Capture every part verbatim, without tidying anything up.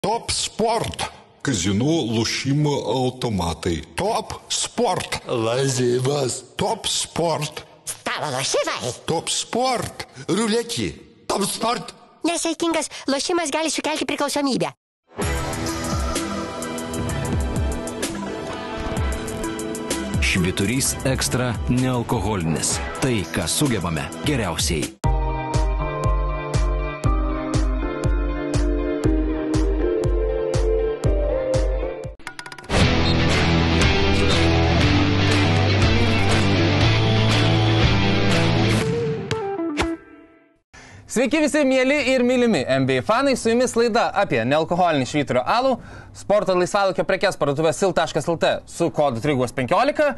Top Sport. Kazinų lošimo automatai. Top Sport. Lažybas. Top Sport. Stalo lošimai. Top Sport. Ruletį. Top Sport. Nesaikingas lošimas gali sukelti priklausomybę. Švyturys ekstra nealkoholinis. Tai, ką sugebame geriausiai. Sveiki visi mėly ir mylimi N B A fanai, su jumis laida apie nealkoholinį švyturio alų, sporto laisvalaikio prekes parduotuvė sil taškas lt su kodu trigumas penkiolika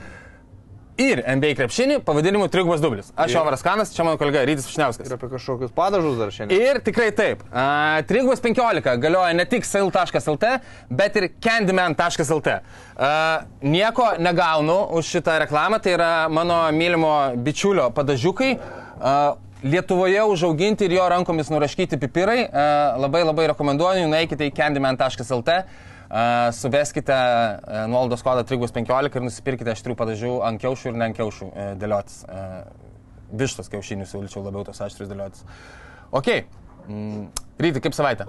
ir N B A krepšinį pavadinimu trigumas dublis. Aš Jovaras Kanas, čia mano kolega Rytis Višniauskas. Ir apie kažkokius padažus dar šiandien. Ir tikrai taip. Uh, trigumas penkiolika galioja ne tik sil taškas lt, bet ir candyman taškas lt. Uh, nieko negaunu už šitą reklamą, tai yra mano mylimo bičiulio padažiukai. Uh, Lietuvoje užauginti ir jo rankomis nuraškyti pipirai. Uh, labai labai rekomenduoju, nueikite į candyman taškas lt, uh, suveskite uh, nuolaidos kodą trigumas penkiolika ir nusipirkite aštrių padažų ant kiaušių ir ne ant kiaušių uh, dėliotis. Uh, vištos kiaušinius siūlyčiau labiau tos aštrius dėliotis. Ok, mm, Ryti, kaip savaitė?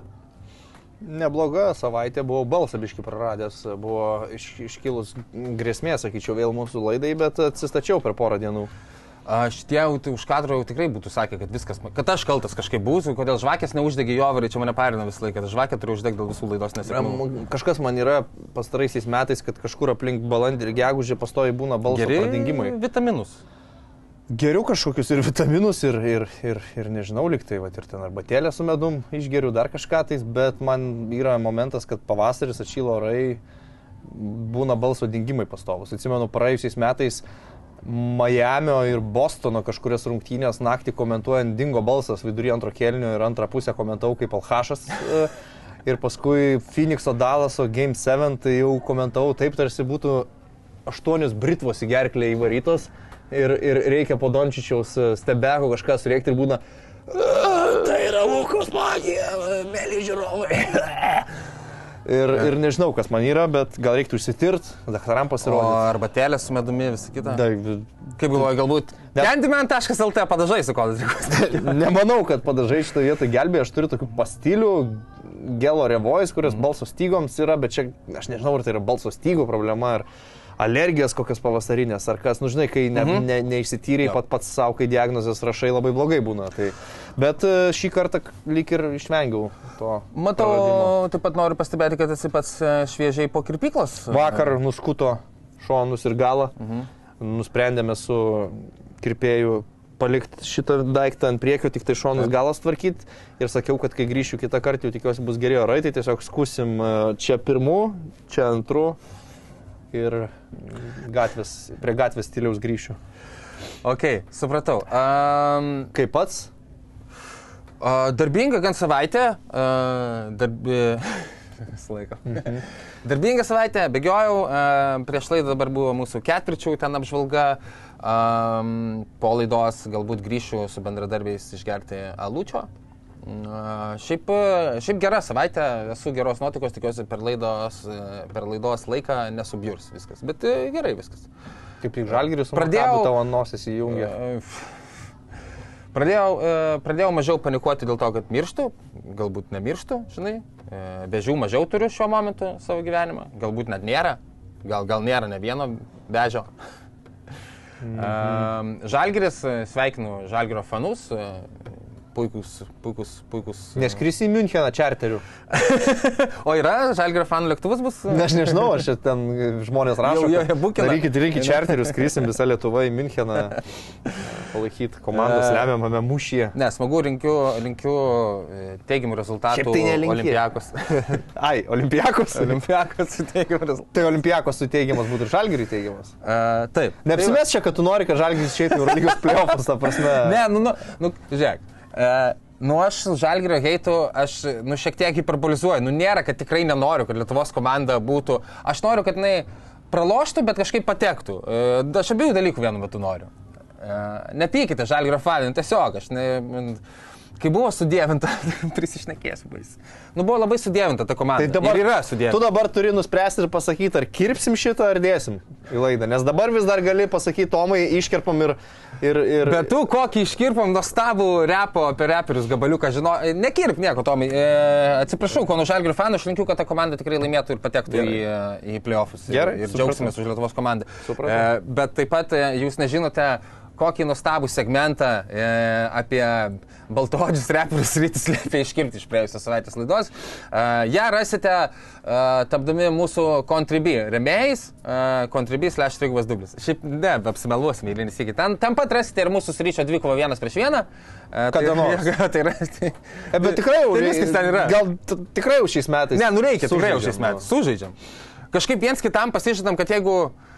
Nebloga savaitė, buvau balsą biškį praradęs, buvo iš, iškilus grėsmė, sakyčiau, vėl mūsų laidai, bet atsistačiau per porą dienų. Aš tie už kadro jau tikrai būtų sakę, kad viskas, kad aš kaltas kažkaip būsiu, kodėl žvakės neuždegė Jovarai, čia mane parina visą laiką, kad žvakę turiu uždegti dėl visų laidos nesėkmių. Kažkas man yra pastaraisiais metais, kad kažkur aplink balandį ir gegužį pastoviai būna balso Geri pradingimai. Vitaminus. Geriau kažkokius ir vitaminus ir, ir, ir, ir nežinau, lyg tai, vat, ir ten arbatėlę su medum išgeriu dar kažką tais, bet man yra momentas, kad pavasaris atšyla orai, būna balso dingimai pastovus. Atsimenu, praėjusiais metais Majamio ir Bostono kažkurias rungtynės naktį komentuojant dingo balsas vidury antro kėlinio ir antrą pusę komentavau kaip Alhašas. Ir paskui Phoenixo Dallaso Game septyni, tai jau komentavau taip, tarsi būtų aštuonios britvos į gerklę įvarytos ir, ir reikia po Dončičiaus stebeko kažką surėkti ir būna tai yra Lukos magija, mėly žiūrovai. Ir, ir nežinau, kas man yra, bet gal reiktų išsitirt, daktaram pasirodyti. O arbatėlė su medumi, visi kita. Da, kaip galvoju, galbūt candyman taškas lt padažai su kodu trigumas. Nemanau, kad padažai šitą vietą gelbėja. Aš turiu tokių pastilių, gelo revojus, kurios mm. balso stygoms yra, bet čia aš nežinau, ar tai yra balso stygų problema, ar alergijos kokios pavasarinės, ar kas, nu žinai, kai ne, mm-hmm. ne, neišsityriai pat pats savo, kai diagnozės rašai, labai blogai būna. Tai, bet šį kartą lyg ir išvengiau to. Matau, praradimo. Taip pat noriu pastebėti, kad esi pats šviežiai po kirpyklos. Vakar nuskuto šonus ir galą. Mm-hmm. Nusprendėme su kirpėju palikti šitą daiktą ant priekio, tik tai šonus galas tvarkyti. Ir sakiau, kad kai grįšiu kitą kartą, jau tikiuosi bus geri orai, tai tiesiog skusim čia pirmų, čia antrų. Ir gatvės, prie gatvės stiliaus grįšiu. Ok, supratau. Um, Kaip pats? Uh, darbinga gan savaitė. Uh, darbi... Laiko. Mhm. Darbinga savaitė, bėgiojau. Uh, prieš laidą dabar buvo mūsų ketvirčių ten apžvalga. Um, po laidos galbūt grįšiu su bendradarbiais išgerti alučio. Uh, šiaip, šiaip gera savaitė, esu geros nuotaikos, tikiuosi per laidos, per laidos laiką nesubjurs viskas, bet gerai viskas. Kaip tik Žalgiris su pradėjau, tavo nosis įjungė. Pradėjau, pradėjau mažiau panikuoti dėl to, kad mirštu, galbūt nemirštu, žinai, bežių mažiau turiu šiuo momentu savo gyvenimą, galbūt net nėra, gal, gal nėra ne vieno bežio. Mhm. Žalgiris, sveikinu Žalgirio fanus. Puikus, puikus, puikus. Neskrisi į Müncheną čarteriu. O yra Žalgirio fanų lėktuvas bus? Ne, aš nežinau, aš čia ten žmonės rašo. Jau, jau, bukina. Darykit, reikia čarteriu, skrisim visą Lietuvą į Müncheną. Palaikyti komandos lemiamame mūšyje. Ne, smagu, linkiu, linkiu teigiamų rezultatų tai Olimpiakos. Ai, Olimpiakos? Olimpiakos su teigiamas rezultatas. Tai Olimpiakos su teigiamas būtų ir Žalgiriui teigiamas. Uh, taip. Neapsimes čia, kad tu nori, kad Žalgiris išeitų į Eurolygos play-offus, ta prasme. Ne, nu, nu, nu žiūrėk. Uh, nu aš Žalgirio heitų, aš nu, šiek tiek hiperbolizuoju. Nu nėra, kad tikrai nenoriu, kad Lietuvos komanda būtų. Aš noriu, kad jinai praloštų, bet kažkaip patektų. Uh, aš abiejų dalykų vienu metu noriu. Uh, nepykite Žalgirio fanai, tiesiog aš ne... kai buvo sudėvinta, prisišnekėsiu bais. Nu, buvo labai sudėvinta ta komanda. Tai dabar ir yra sudėvinta. Tu dabar turi nuspręsti ir pasakyti, ar kirpsim šitą, ar dėsim į laidą. Nes dabar vis dar gali pasakyti, Tomai, iškirpam ir... ir, ir... Bet tu kokį iškirpam nuostabų repo apie reperius gabaliuką, žinau, nekirp nieko, Tomai. E, atsiprašau, Kauno Žalgirio fanų, aš linkiu, kad ta komanda tikrai laimėtų ir patektų Gerai. į, į playoffus. Gerai, ir, ir džiaugsimės už Lietuvos komandą. E, bet taip pat jūs nežinote, kokį nuostabų segmentą e, apie baltaodžius reperius Rytis liepė iškirpti iš praėjusios savaitės laidos. E, ją rasite e, tapdami mūsų Contribui remėjais, e, Contribui slash trigubas dublis. Šiaip ne, apsimeluosime įlinį sykį. Ten, ten pat rasite ir mūsų Ryčio dvikovą vienas prieš vieną. E, Kada tai, nors. Ja, tai rasite. E, bet tikrai jau, tai viskas ten yra. Gal t- tikrai jau šiais metais. Ne, nu reikia, tikrai jau šiais Sužaidžiam, metais. Sužaidžiam. Kažkaip viens kitam pasižadam, kad jeigu...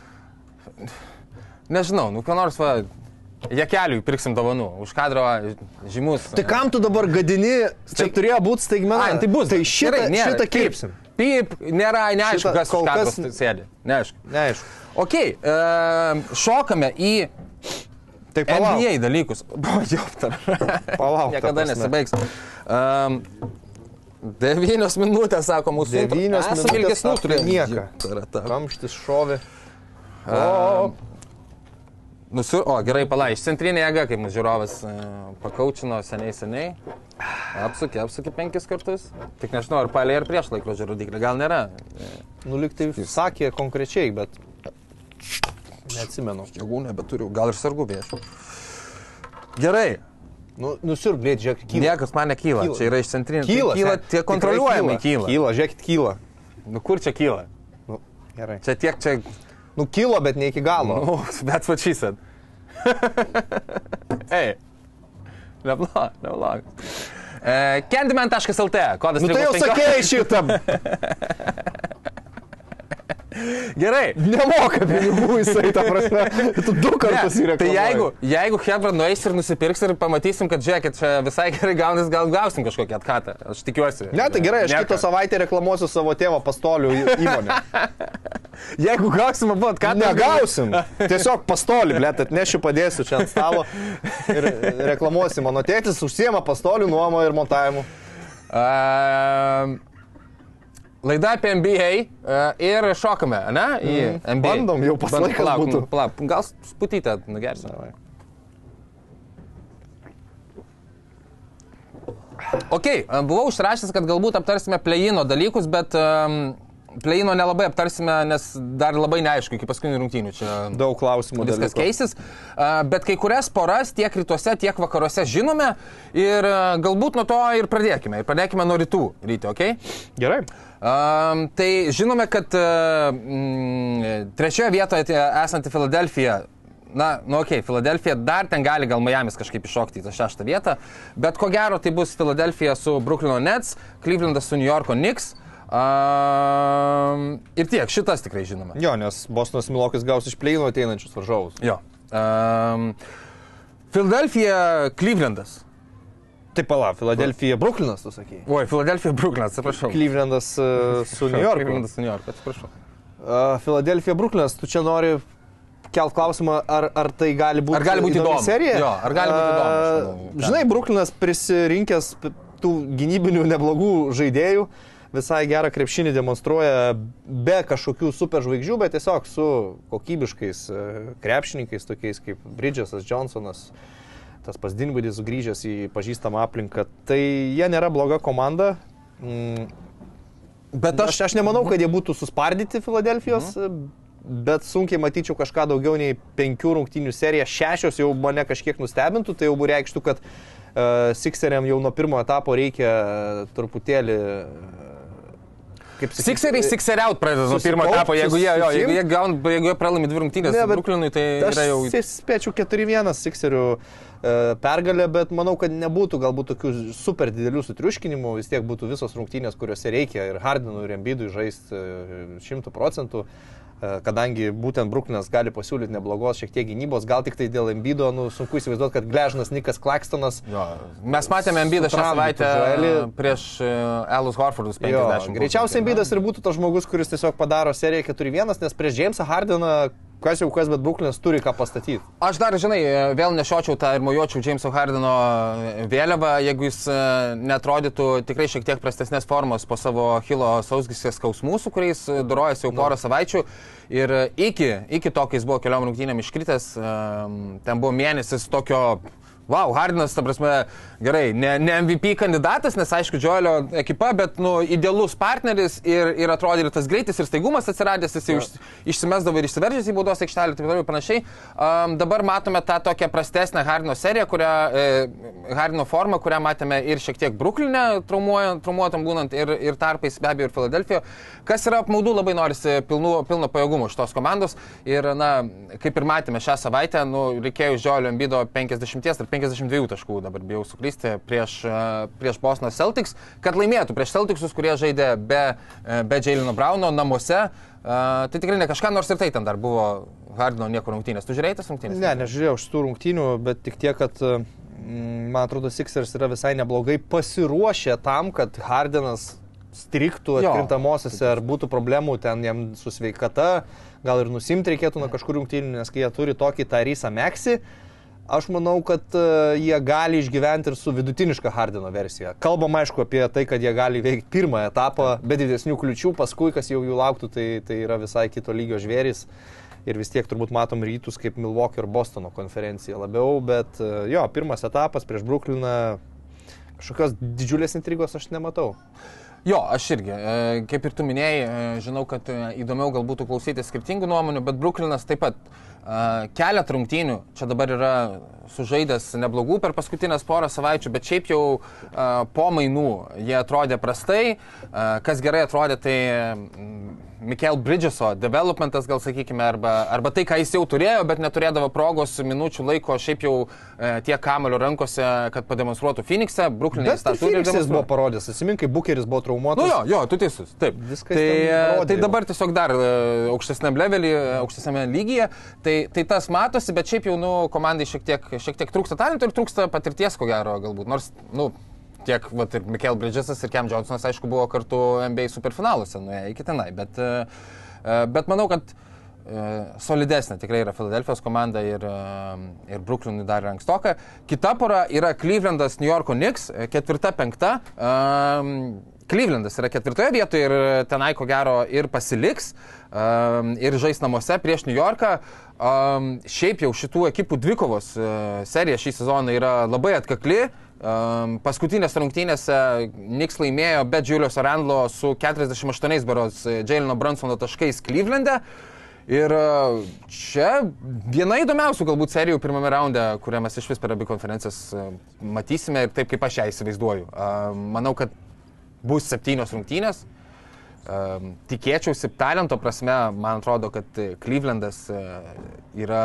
Nežinau, nu ką nors va... Jakeliui pirksim dovanų, už kadro žymus. Tai kam tu dabar gadini, čia turėjo būti staigmena. Ai, tai bus. Tai šitą, Gerai, nėra. šitą kirpsim. Pip, nėra, neaišku, Šitą kas kol už kadro kas- sėdi. Neaišku. Neaišku. Ok, uh, šokame į Tai palauk. N B A dalykus. Joptar. Palauk. ta Niekada prasme. nesibaigs. Um, devynios minutės, sako mūsų. Devynios Esam minutės ilgesnių apie turėjom. nieką. Joptar. Kamštis šovė. O, Nusir... O, gerai, pala, iš centrinė jėga, kaip mūsų žiūrovas uh, pakaučino seniai seniai. Apsukė, apsukė penkis kartus. Tik nežinau, ar palė ir prieš laikrodžio rodiklį, gal nėra. Nu, lyg tai sakė konkrečiai, bet neatsimenu. Jėgų nebeturiu, gal ir sargu bėšiu. Gerai. Nu, nusirblėt, žiūrėk, kyla. Niekas man nekyla, Kyla. čia yra iš centrinės. Kyla, kyla sen- tie tikrai kontroliuojamai kyla. Kyla, žiūrėkit, kyla. Nu, kur čia kyla? Nu, gerai. Čia tiek čia... Nu, kilo, bet ne iki galo. Nu, that's what she said. Ei. Neblogas, neblogas. E, Candyman taškas L T, kodas Nu, tai jau trys penkiolika. sakėjai šitam. Gerai. Nemoka pinigų jisai, ta prasme. Tu du kartus Ne, įreklamuoji. tai jeigu, jeigu Hebra nueis ir nusipirks ir pamatysim, kad žiūrėkit, čia visai gerai gaunas, gal gausim kažkokį atkatą. Aš tikiuosi. Ne, tai gerai, aš Nieko. kitą savaitę reklamuosiu savo tėvo pastolių į- įmonę. Jeigu gausim abu atkatą. Negausim. Tiesiog pastolį, blėt, atnešiu, padėsiu čia ant stalo ir reklamuosim. Mano tėtis užsiema pastolių nuomo ir montavimu. Uh, laida apie N B A uh, ir šokame, ne? Į Mm. N B A. Bandom, jau pats Band- laikas palauk, būtų. nu, Palauk, gal sputytę nugersim. Ok, uh, buvau užrašęs, kad galbūt aptarsime play-ino dalykus, bet um, play-ino nelabai aptarsime, nes dar labai neaišku iki paskutinių rungtynių. Čia Daug klausimų. viskas dalykų. keisis, uh, bet kai kurias poras tiek rytuose, tiek vakaruose žinome ir uh, galbūt nuo to ir pradėkime. Ir pradėkime nuo rytų ryte, ok? Gerai. Um, tai žinome, kad uh, mm, trečioje vietoje esanti Filadelfija, na, nu ok, Filadelfija dar ten gali gal Miamis kažkaip iššokti į tą šeštą vietą, bet ko gero tai bus Filadelfija su Brooklyno Nets, Clevelandas su New Yorko Knicks. Um, ir tiek, šitas tikrai žinome. Jo, nes Bostonas Milwaukee'is gaus iš play-ino ateinančius varžovus. Jo. Um, Filadelfija, Clevelandas. Taip, pala, Filadelfija, Brooklynas, tu sakei. Oi, Filadelfija, Brooklynas, atsiprašau. Clevelandas uh, su New Yorku. Clevelandas su New Yorku, atsiprašau. Uh, Filadelfija, Brooklynas, tu čia nori kelt klausimą, ar, ar tai gali būti, Ar gali būti įdomu? serija? Jo, ar gali būti įdomu, aš Uh, manau. žinai, Brooklynas prisirinkęs p- tų gynybinių neblogų žaidėjų, visai gerą krepšinį demonstruoja be kažkokių superžvaigždžių, bet tiesiog su kokybiškais uh, krepšininkais, tokiais kaip Bridgesas, Johnsonas, tas pas Dinvidis grįžęs į pažįstamą aplinką. Tai jie nėra bloga komanda. Mm, Bet Aš, aš nemanau, kad jie būtų suspardyti Filadelfijos, mhm. bet sunkiai matyčiau kažką daugiau nei penkių rungtynių seriją. Šešios jau mane kažkiek nustebintų, tai jau būtų reikštų, kad uh, Sixeriam jau nuo pirmo etapo reikia uh, truputėlį... Uh, Sixeriai Sixeriaut pradeda nuo pirmo etapo, jeigu jie, jo, jeigu jie, gaun, jeigu jie pralaimi dvi rungtynės Ne, bet Brooklynui, tai Aš yra jau... spėčiau keturi vienas Sixerių uh, pergalę, bet manau, kad nebūtų galbūt tokių super didelių sutriuškinimų, vis tiek būtų visos rungtynės, kuriuose reikia ir Hardenui, ir Embidui žaisti šimtų procentų. Kadangi būtent Brooklynas gali pasiūlyti neblogos šiek tiek gynybos, gal tik tai dėl Embido, nu, sunku įsivaizduoti, kad Gležnas, Nikas Claxtonas. Jo. Mes matėme Embidą šią savaitę Žaelį. prieš uh, Elus Horfordus Jo, penkiasdešimt. greičiausiai Embidas ir būtų tas žmogus, kuris tiesiog padaro seriją keturi vienas, nes prieš Jamesą Hardeną kas jau kas, bet Brooklynas turi ką pastatyti. Aš dar, žinai, vėl nešiočiau tą ir mojuočiau Jameso Hardeno vėliavą, jeigu jis netrodytų tikrai šiek tiek prastesnės formos po savo Achilo sausgyslės skausmų, su kuriais dorojasi jau porą savaičių. Ir iki, iki to, kai jis buvo keliom rungtynėm iškritęs, ten buvo mėnesis tokio... Wow, Hardenas, ta prasme, gerai, ne, ne M V P kandidatas, nes aišku, Joelio ekipa, bet, nu, idealus partneris ir, ir atrodė ir tas greitis ir staigumas atsiradęs, jis jau iš, išsimesdavo ir išsiveržęs į baudos aikštelę ir taip toliau ir panašiai. Um, dabar matome tą tokią prastesnę Hardeno seriją, kurią, e, Hardeno formą, kurią matėme ir šiek tiek Brooklyne, traumuotam būnant ir, ir tarpais be abejo ir Filadelfijoje. Kas yra apmaudu, labai norisi pilnų, pilno pajėgumo šitos komandos ir, na, kaip ir matėme šią savaitę, nu, reikėjo iš Joelio Embiido penkiasdešimt ar penkiasdešimt dviejų taškų, dabar bijau suklysti, prieš, prieš Bostono Celtics, kad laimėtų prieš Celticsus, kurie žaidė be, be Jayleno Browno namuose. Tai tikrai ne kažką, nors ir tai ten dar buvo Hardeno nieko rungtynės. Tu žiūrėjai tas rungtynės? Ne, nežiūrėjau šitų rungtynių, bet tik tiek, kad man atrodo Sixers yra visai neblogai pasiruošę tam, kad Hardenas striktų atkrintamosiose ar būtų problemų ten jam su sveikata, gal ir nusimti reikėtų nuo kažkur rungtynių, nes kai jie turi tokį Tyrese Maxey, aš manau, kad uh, jie gali išgyventi ir su vidutiniška Hardeno versija. Kalbam, aišku, apie tai, kad jie gali veikti pirmą etapą be didesnių kliučių, paskui, kas jau jų lauktų, tai, tai yra visai kito lygio žvėris. Ir vis tiek turbūt matom rytus kaip Milwaukee ir Bostono konferencija labiau, bet uh, jo, pirmas etapas prieš Brooklyną, kažkokios didžiulės intrigos aš nematau. Jo, aš irgi. Kaip ir tu minėjai, žinau, kad įdomiau gal būtų klausyti skirtingų nuomonių, bet Brooklynas taip pat keletą rungtynių, čia dabar yra sužaidęs neblogų per paskutinės porą savaičių, bet šiaip jau po mainų jie atrodė prastai. Kas gerai atrodė, tai Mikal Bridgeso developmentas, gal sakykime, arba, arba tai, ką jis jau turėjo, bet neturėdavo progos minučių laiko šiaip jau tiek kamuolio rankose, kad pademonstruotų Phoenix'e. Brooklynas tą turi. Phoenix'as buvo parodęs, atsimink, kai Bookeris buvo traumuotas. Nu jo, jo, tu teisus, taip. Viskas tai, tai dabar tiesiog dar aukštesniam levelį, aukštesniame lygyje, tai, tai tas matosi, bet šiaip jau, nu, komandai šiek tiek, šiek tiek trūksta talentų ir trūksta patirties, ko gero, galbūt. Nors, nu, tiek, vat, ir Mikal Bridgesas ir Cam Johnsonas, aišku, buvo kartu N B A superfinaluose, nuėję iki tenai, bet, bet manau, kad solidesnė tikrai yra Filadelfijos komanda ir, ir Brooklynui dar yra ankstoka. Kita pora yra Clevelandas New Yorko Knicks, ketvirta, penkta. Clevelandas yra ketvirtoje vietoje ir tenai, ko gero, ir pasiliks, ir žais namuose prieš New Yorką. Šiaip jau šitų ekipų dvikovos serija šį sezoną yra labai atkakli. Um, paskutinės rungtynėse Knicks laimėjo be Julius Randlo su keturiasdešimt aštuoniais berods Jayleno Brunsono taškais Cleveland'e. Ir čia viena įdomiausių galbūt serijų pirmame raunde, kurią mes iš vis per abi konferencijas matysime ir taip, kaip aš ją įsivaizduoju. Um, manau, kad bus septynios rungtynės. Um, tikėčiausi talento prasme, man atrodo, kad Clevelandas uh, yra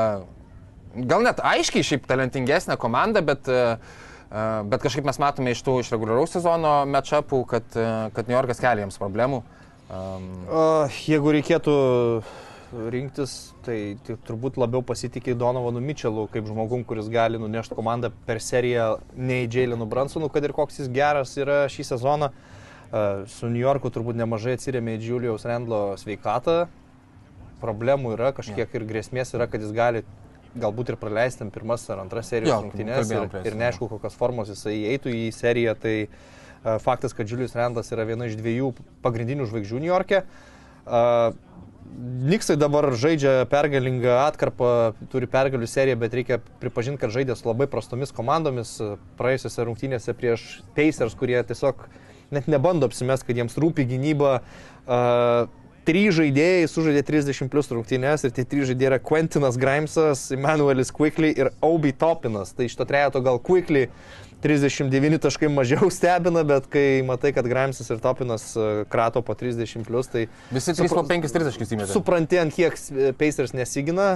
gal net aiškiai šiaip talentingesnė komanda, bet uh, Bet kažkaip mes matome iš tų iš reguliaraus sezono match-upų, kad, kad New Yorkas kelia jiems problemų. Um... Jeigu reikėtų rinktis, tai, tai turbūt labiau pasitikė Donovanu Mitchell'u kaip žmogum, kuris gali nunešti komandą per seriją nei Jaylenu Brunsonu, kad ir koks jis geras yra šį sezoną. Su New Yorku turbūt nemažai atsirėmė į Julius Randlo sveikatą. Problemų yra, kažkiek ir grėsmės yra, kad jis gali galbūt ir praleisti pirmas ar antras serijos rungtynės ir, ir neaišku, kokios formos jisai įeitų į seriją, tai uh, faktas, kad Julius Randlas yra viena iš dviejų pagrindinių žvaigždžių New York'e. Uh, Knicksai dabar žaidžia pergalingą atkarpą, turi pergalių seriją, bet reikia pripažinti, kad žaidė su labai prastomis komandomis praėjusiose rungtynėse prieš Pacers, kurie tiesiog net nebando apsimest, kad jiems rūpi gynyba. Uh, Trys žaidėjai sužaidė trisdešimt plus rungtynės ir tie trys žaidėjai yra Quentinas Grimesas, Emmanuelis Quickley ir Obi Topinas. Tai iš to trejato gal Quickley trisdešimt devyni taškai mažiau stebina, bet kai matai, kad Grimesas ir Topinas krato po trisdešimt plus, tai... Visi trys po penkis trisdešimt įmetė. Supranti, ant kiek Pacers nesigina,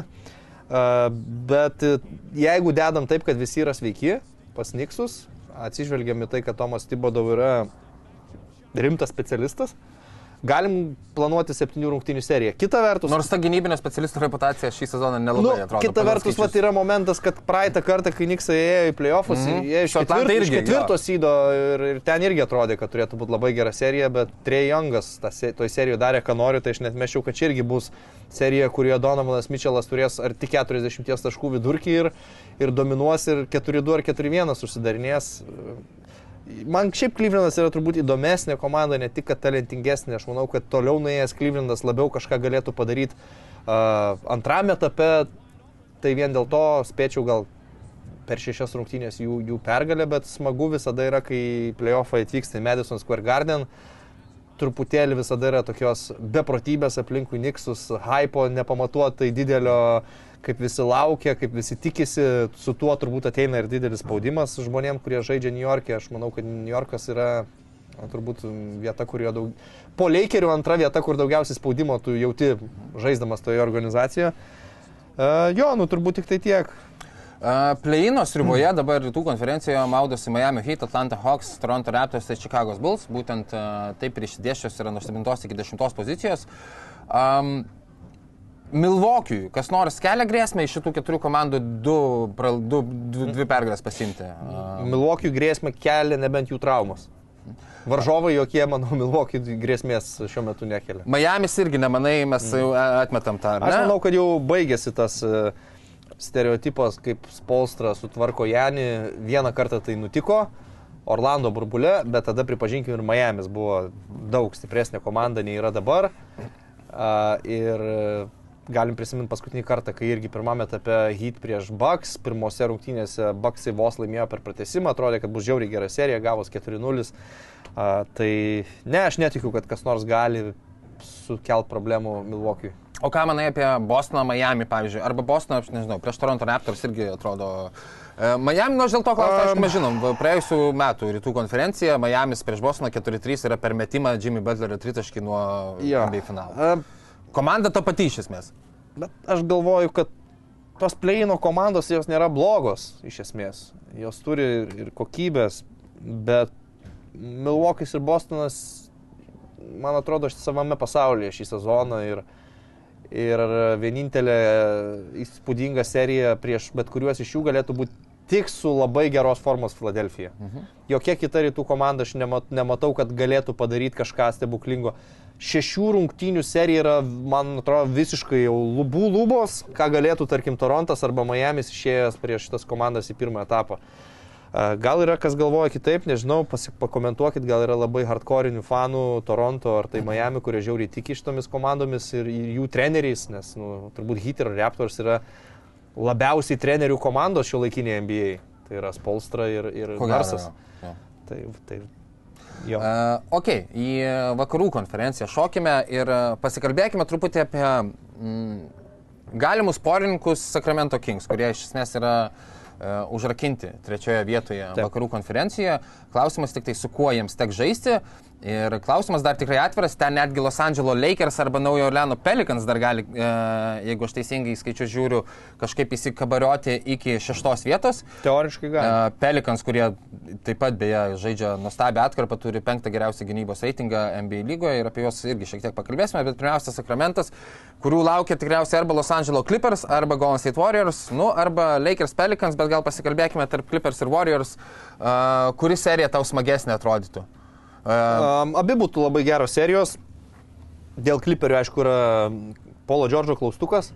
bet jeigu dedam taip, kad visi yra sveiki pas Knicksus, atsižvelgiam į tai, kad Tomas Thibodeau yra rimtas specialistas, galim planuoti septynių rungtynių seriją. Kita vertus... Nors ta gynybinio specialistų reputacija šį sezoną nelabai nu, atrodo. Kita vertus, vat, yra momentas, kad praeitą kartą, kai Knicksai ėjo į playoffus, mm -hmm. jie iš ketvirto, iš ketvirto sydo ir, ir ten irgi atrodė, kad turėtų būti labai gera serija, bet Trae Youngas toj serijoje darė, ką nori, tai aš net mešiau, kad čia irgi bus serija, kurioje Donovanas Mitchellas turės ar tik keturiasdešimt taškų vidurkį ir, ir dominuos ir keturi du ar keturi vienas užsidarinės. Man šiaip Clevelandas yra turbūt įdomesnė komanda, ne tik kad talentingesnė. Aš manau, kad toliau nuėjęs Clevelandas labiau kažką galėtų padaryti uh, antrame etape. Tai vien dėl to spėčiau gal per šešias rungtynės jų, jų pergalę, bet smagu visada yra, kai playoffai atvyksta į Madison Square Garden. Truputėlį visada yra tokios beprotybės aplinkui Knicksus, hypo nepamatuotai didelio, kaip visi laukia, kaip visi tikisi, su tuo turbūt ateina ir didelis spaudimas žmonėm, kurie žaidžia New York'e. Aš manau, kad New York'as yra na, turbūt vieta, kurioje daug... Po Lakerių antra vieta, kur daugiausiai spaudimo tu jauti žaisdamas toje organizacijoje. Uh, jo, nu turbūt tik tai tiek. Uh, Play-inos riboje dabar rytų konferencijoje maudosi Miami Heat, Atlanta Hawks, Toronto Raptors ir Chicago's Bulls. Būtent uh, taip ir išsidėsčios yra nuo septintos iki dešimtos pozicijos. Um, Milwaukee'ui, kas nors kelia grėsmę iš šitų keturių komandų du, du, du, dvi pergalės pasimti? Uh... Milwaukee'ui grėsmę kelia nebent jų traumos. Varžovai jokie, manau, Milwaukee grėsmės šiuo metu nekelia. Miamis irgi nemanai, mes jau atmetam tą. Aš manau, kad jau baigėsi tas stereotipas, kaip Spoelstra sutvarko Janį. Vieną kartą tai nutiko Orlando burbule, bet tada pripažinkim ir Miamis buvo daug stipresnė komanda nei yra dabar. Uh, ir galim prisiminti paskutinį kartą, kai irgi pirmame etape Heat prieš Bucks, pirmose rungtynėse Bucksai vos laimėjo per pratęsimą, atrodė, kad bus žiauriai gera serija, gavos keturi nulis. Uh, tai ne, aš netikiu, kad kas nors gali sukelt problemų Milwaukee'ui. O ką manai apie Bostoną, Miami, pavyzdžiui? Arba Bostoną, aš nežinau, prieš Toronto Raptors irgi atrodo... Uh, Miami, nors dėl to klausimą, aišku, mes žinom, praėjusių metų rytų konferencija, Miamis prieš Bostoną keturi trys yra per metimą Jimmy Butlerio tritaškį nuo ja. N B A finalo. Uh, Komanda ta pati iš esmės. Bet aš galvoju, kad tos play-ino komandos jos nėra blogos iš esmės. Jos turi ir kokybės, bet Milwaukee'is ir Bostonas, man atrodo, savame pasaulyje šį sezoną ir, ir vienintelė įspūdinga serija prieš bet kuriuos iš jų galėtų būti tik su labai geros formos Filadelfija. Mhm. Jokia kita rytų komanda aš nemat, nematau, kad galėtų padaryti kažką stebuklingo. Šešių rungtynių serija yra, man atrodo, visiškai jau lubų lubos, ką galėtų, tarkim, Torontas arba Miamis išėjęs prieš šitas komandas į pirmą etapą. Gal yra kas galvoja kitaip, nežinau, pakomentuokit, gal yra labai hardcore'inių fanų Toronto ar tai Miami, kurie žiauriai tiki šitomis komandomis ir jų treneriais, nes nu, turbūt Heat ir Raptors yra labiausiai trenerių komandos šio laikinėje N B A. Tai yra Spoelstra ir, ir Garsas. Tai, tai, jo. Uh, ok, į vakarų konferenciją šokime ir pasikalbėkime truputį apie mm, galimus porininkus Sacramento Kings, kurie iš esmės yra Uh, užrakinti trečioje vietoje Taip. Vakarų konferencijoje. Klausimas tik tai, su kuo jiems tek žaisti. Ir klausimas dar tikrai atviras, ten netgi Los Angeles Lakers arba Naujojo Orleano Pelicans dar gali, uh, jeigu aš teisingai skaičiu žiūriu, kažkaip įsikabarioti iki šeštos vietos. Teoriškai gali. Uh, Pelicans, kurie taip pat beje žaidžia nuostabią atkarpą, turi penktą geriausią gynybos reitingą N B A lygoje ir apie juos irgi šiek tiek pakalbėsime, bet pirmiausia Sacramentas, kurių laukia tikriausiai arba Los Angeles Clippers, arba Golden State Warriors, nu, arba Lakers Pelicans, bet gal pasikalbėkime tarp Clippers ir Warriors, uh, kuri serija tau smagesnė atrodytų? Uh, um, abi būtų labai geros serijos. Dėl Clipperių, aišku, yra Paulo Džordžo klaustukas,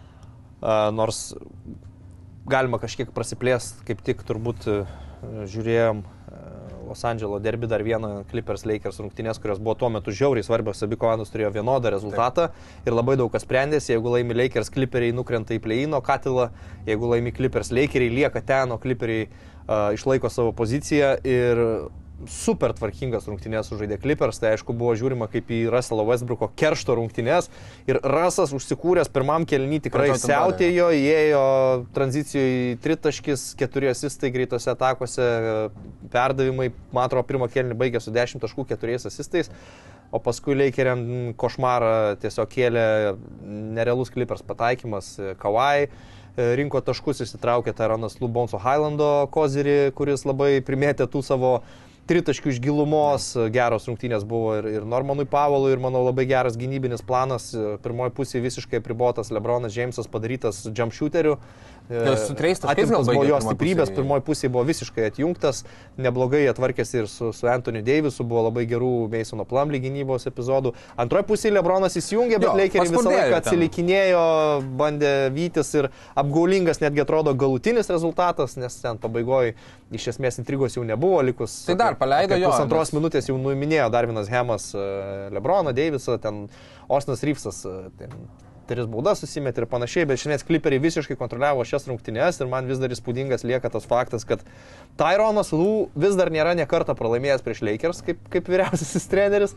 uh, nors galima kažkiek prasiplėsti, kaip tik turbūt uh, žiūrėjom uh, Los Angeles derby dar vieną Clippers Lakers rungtynės, kurios buvo tuo metu žiauriai svarbios, abi komandos turėjo vienodą rezultatą. Taip. Ir labai daug kas sprendėsi, jeigu laimi Lakers, Clipperiai nukrenta į play-ino katilą, jeigu laimi Clippers, Lakeriai lieka ten, o Clipperiai uh, išlaiko savo poziciją ir super tvarkingas rungtynės sužaidė Clippers, tai aišku buvo žiūrima kaip į Russell Westbrooko keršto rungtynės ir Russas užsikūręs pirmam kėliny tikrai siautėjo, įėjo tranzicijoje tritaškis, keturi asistai greitose atakose, perdavimai, man atrodo, pirmą kėlinį baigė su dešimt taškų keturiais asistais, o paskui Lakeriam košmarą tiesiog kėlė nerealus Clippers pataikymas, Kawhi rinko taškus, įsitraukė Tyronas Lue Bonso Highlando kozirį, kuris labai primėtė tų savo tritaškių iš gilumos, geros rungtynės buvo ir, ir Normanui Pavelui, ir manau labai geras gynybinis planas. Pirmoji pusė visiškai apribotas, LeBronas Jamesas padarytas jump shooteriu. Atimtas buvo jo stiprybės, pirmoji pusė buvo visiškai atjungtas, neblogai atvarkėsi ir su, su Anthony Davisu, buvo labai gerų Masono Plumlee gynybos epizodų. Antroji pusė LeBronas įsijungė, bet Lakeriai visą laiką atsilikinėjo, bandė vytis ir apgaulingas netgi atrodo galutinis rezultatas, nes ten pabaigoje iš esmės intrigos jau nebuvo, likus tai dar paleido jo. Pusantros nes... minutės jau nuiminėjo Darvinas Hemas LeBroną, Davisą, ten Austinas Reevesas ten tris baudas susimetė ir panašiai, bet šiandien Clipperiai visiškai kontroliavo šias rungtynes ir man vis dar įspūdingas lieka tas faktas, kad Tyronas Lue vis dar nėra ne kartą pralaimėjęs prieš Lakers kaip, kaip vyriausiasis treneris,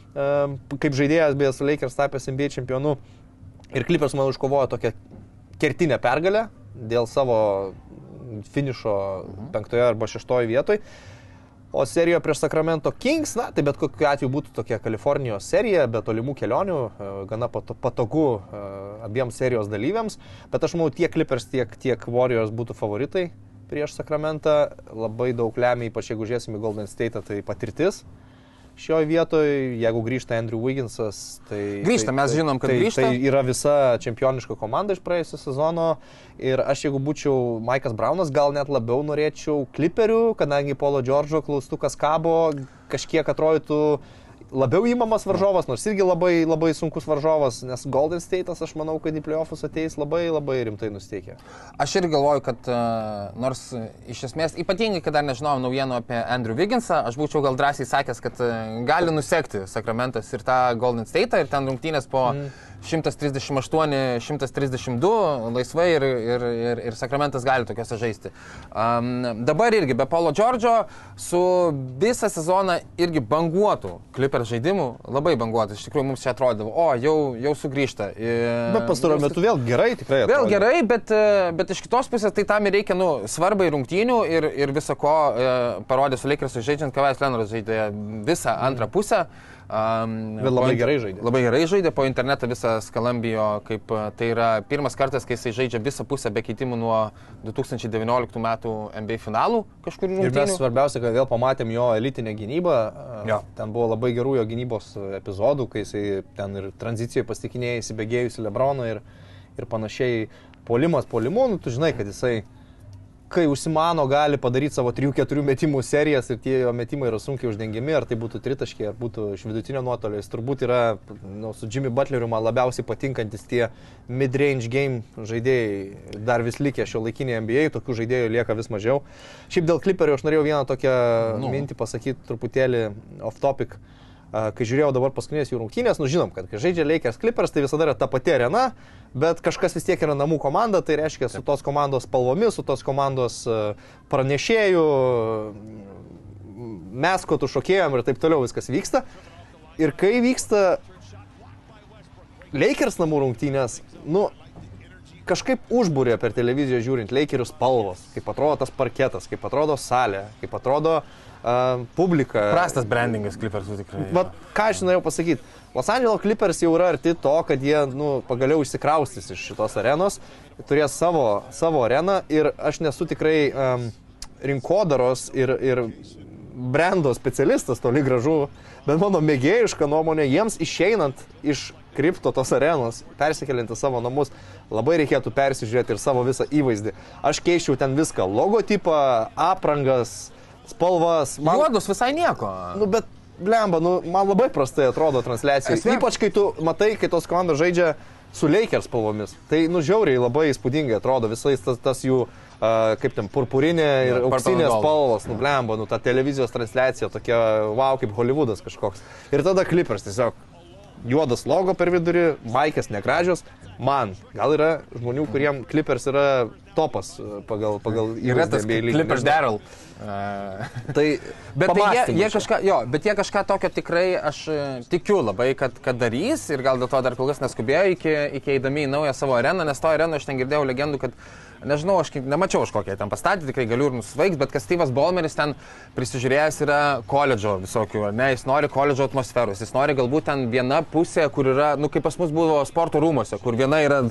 kaip žaidėjas beje su Lakers tapęs N B A čempionu ir Clippers man užkovojo tokią kertinę pergalę dėl savo finišo penktoje arba šeštoje vietoje. O serijoje prieš Sacramento Kings, na, tai bet kokiu atveju būtų tokia Kalifornijos serija, be tolimų kelionių, gana patogu abiems serijos dalyviams, bet aš manau tiek Clippers, tiek, tiek Warriors būtų favoritai prieš Sacramentą, labai daug lemia, ypač jeigu žiūrėsim į Golden State, tai patirtis. Šioje vietoje, jeigu grįžta Andrew Wigginsas, tai... Grįžta, mes žinom, kad tai, grįžta. Tai yra visa čempioniška komanda iš praėjusio sezono ir aš jeigu būčiau Maikas Braunas, gal net labiau norėčiau Clipperių, kadangi Paulo Džordžo klaustukas kabo, kažkiek atrodytų labiau įmamas varžovas, nors irgi labai, labai sunkus varžovas, nes Golden State'as, aš manau, kad į playoffus ateis labai, labai rimtai nusteikę. Aš irgi galvoju, kad uh, nors iš esmės, ypatingai, kad dar nežinojau naujienų apie Andrew Wigginsą, aš būčiau gal drąsiai sakęs, kad uh, gali nusekti Sacramentas ir tą Golden State'ą ir ten rungtynės po mm. šimtas trisdešimt aštuoni šimtas trisdešimt du laisvai ir, ir, ir, ir Sacramentas gali tokiuose žaisti. Um, dabar irgi be Paulo Džordžo su visą sezoną irgi banguotų Clippers žaidimų, labai banguotų. Iš tikrųjų mums čia atrodavo, o jau, jau sugrįžta. Ir, bet pastaruoju metu vėl gerai tikrai atrodė. Vėl gerai, bet, bet iš kitos pusės tai tam ir reikia nu, svarbai rungtynių ir, ir viso ko e, parodė su Lakers'u žaidžiant, Kawhi Leonardas žaidė visą antrą pusę. Um, Bet labai gerai žaidė. Labai gerai žaidė, po internetą visą skalambijo, kaip tai yra pirmas kartas, kai jisai žaidžia visą pusę be keitimų nuo du tūkstančiai devynioliktų metų N B A finalų kažkur rungtynių. Ir mes svarbiausia, kad vėl pamatėm jo elitinę gynybą. Jo. Ten buvo labai gerų jo gynybos epizodų, kai jisai ten ir tranzicijoje pasitikinėjai įsibėgėjusi LeBroną ir, ir panašiai puolimas puolimu. Nu, tu žinai, kad jisai kai užsimano, gali padaryti savo trijų keturių metimų serijas ir tie jo metimai yra sunkiai uždengiami, ar tai būtų tritaškiai, ar būtų iš vidutinio nuotolio. Jis turbūt yra nu, su Jimmy Butleriu man labiausiai patinkantis tie mid-range game žaidėjai, dar vis likę šio laikinėje N B A, tokių žaidėjų lieka vis mažiau. Šiaip dėl Clipperių aš norėjau vieną tokią nu. mintį pasakyti truputėlį off topic. Kai žiūrėjau dabar paskutinės jų rungtynės, nu žinom, kad kai žaidžia Lakers Clippers, tai visada yra ta pati arena, bet kažkas vis tiek yra namų komanda, tai reiškia su tos komandos spalvomis, su tos komandos pranešėjų, meskotų šokėjom ir taip toliau viskas vyksta. Ir kai vyksta Lakers namų rungtynės, nu kažkaip užbūrė per televiziją žiūrint Lakerių spalvos, kaip atrodo tas parketas, kaip atrodo salė, kaip atrodo Uh, publika. Prastas brandingas Clippersų tikrai. Bet ką aš norėjau pasakyti, Los Angeles Clippers jau yra arti to, kad jie nu, pagaliau išsikraustys iš šitos arenos, turės savo, savo areną ir aš nesu tikrai um, rinkodaros ir, ir brando specialistas toli gražu, bet mano mėgėjiška nuomonė, jiems išeinant iš kripto tos arenos, persikeliant į savo namus, labai reikėtų persižiūrėti ir savo visą įvaizdį. Aš keičiau ten viską, logotipą, aprangas, spalvas. Man... Juodus visai nieko. Nu, bet, blemba, nu, man labai prastai atrodo transliacija. Esmė... Ypač, kai tu matai, kai tos komandos žaidžia su Lakers spalvomis. Tai, nu, žiauriai labai įspūdingai atrodo visais tas, tas jų, uh, kaip ten, purpurinė ir ja, auksinės spalvos. Nu, blemba, nu, ta televizijos transliacija tokia, wow, kaip Hollywoodas kažkoks. Ir tada Clippers tiesiog juodas logo per vidurį, maikės negražios. Man, gal yra žmonių, kuriem Clippers yra topas pagal, pagal yra tas Clippers Daryl. Uh, tai bet tai jie, jie kažką, jo, bet jie kažką tokio tikrai aš tikiu labai, kad, kad darys ir gal dėl to dar kol kas neskubėjo iki, iki eidami į naują savo areną, nes to areną aš ten girdėjau legendų, kad nežinau, aš nemačiau aš kokią ten pastatyti, tikrai galiu ir nusvaigs, bet kad Steve'as Ballmeris ten prisižiūrėjęs yra koledžo visokių, ne, jis nori koledžo atmosferos, jis nori galbūt ten viena pusė, kur yra, nu kaip pas mus buvo sporto rūmose, kur viena yra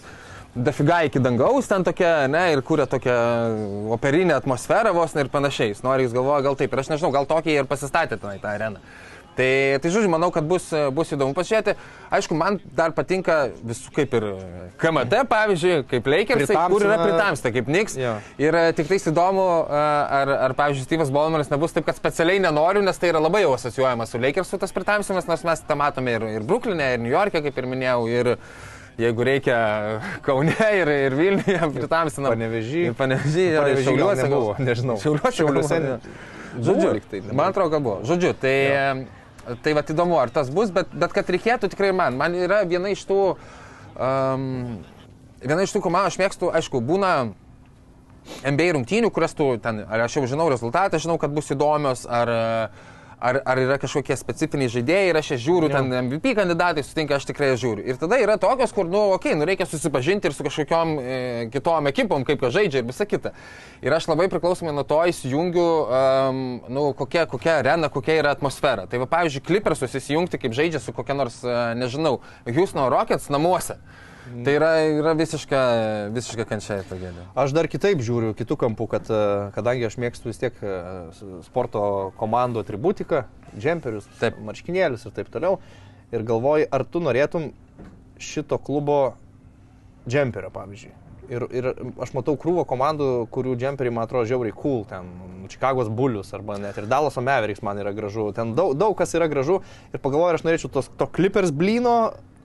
dafiga iki dangaus ten tokia, ne, ir kūrė tokią operinę atmosferą vos ne ir panašiai. Jis nori, jis galvoja, gal taip, ir aš nežinau, gal tokį ir pasistatė tenai tą areną. Tai, tai žodžiu, manau, kad bus, bus įdomu pasižiūrėti. Aišku, man dar patinka visų, kaip ir K M T, pavyzdžiui, kaip Lakers, kur yra pritamsta, kaip Knicks. Yeah. Ir tik tais įdomu, ar, ar pavyzdžiui, Steve'as Ballmeras nebus taip, kad specialiai nenoriu, nes tai yra labai jau asocijuojama su Lakersu tas pritamsimas, nors mes tą matome ir, ir Brooklyn'e, ir New York'e, kaip ir minėjau, ir jeigu reikia Kaune ir, ir Vilniuje pritamsinam. Panevežį. Panevežį, Šiauliuose nebuvo, nežinau. Šiauliuose. Žodžiu, man atrodo, kad buvo. Žodžiu, tai... Yeah. Tai va įdomu, ar tas bus, bet, bet kad reikėtų tikrai man. Man yra viena iš tų, um, viena iš tų komandų, aš mėgstu, aišku, būna N B A rungtynių, kurias tu ten, ar aš jau žinau rezultatą, žinau, kad bus įdomios, ar, ar, ar yra kažkokie specifiniai žaidėjai ir aš jas žiūriu, ten M V P kandidatai sutinka, aš tikrai jas žiūriu. Ir tada yra tokios, kur, nu, okei, okay, nu, reikia susipažinti ir su kažkokiom e, kitom ekipom, kaip ką žaidžia ir visa kita. Ir aš labai priklausomai nuo to įsijungiu, um, nu, kokia, kokia arena, kokia yra atmosfera. Tai va, pavyzdžiui, Clippersus įsijungti, kaip žaidžia su kokia nors, uh, nežinau, Houston Rockets namuose. Mm. Tai yra, yra visiška, visiška kančia ir tragedija. Aš dar kitaip žiūriu, kitų kampų, kad kadangi aš mėgstu vis tiek sporto komandų atributiką, džemperius, taip, marškinėlius ir taip toliau, ir galvoju, ar tu norėtum šito klubo džemperio, pavyzdžiui. Ir, ir aš matau krūvą komandų, kurių džemperiai, man atrodo, žiauriai cool, ten Čikagos Bullius arba net ir Dallaso Mavericks man yra gražu, ten daug, daug kas yra gražu ir pagalvoju, ar aš norėčiau tos, to Clippers blyno,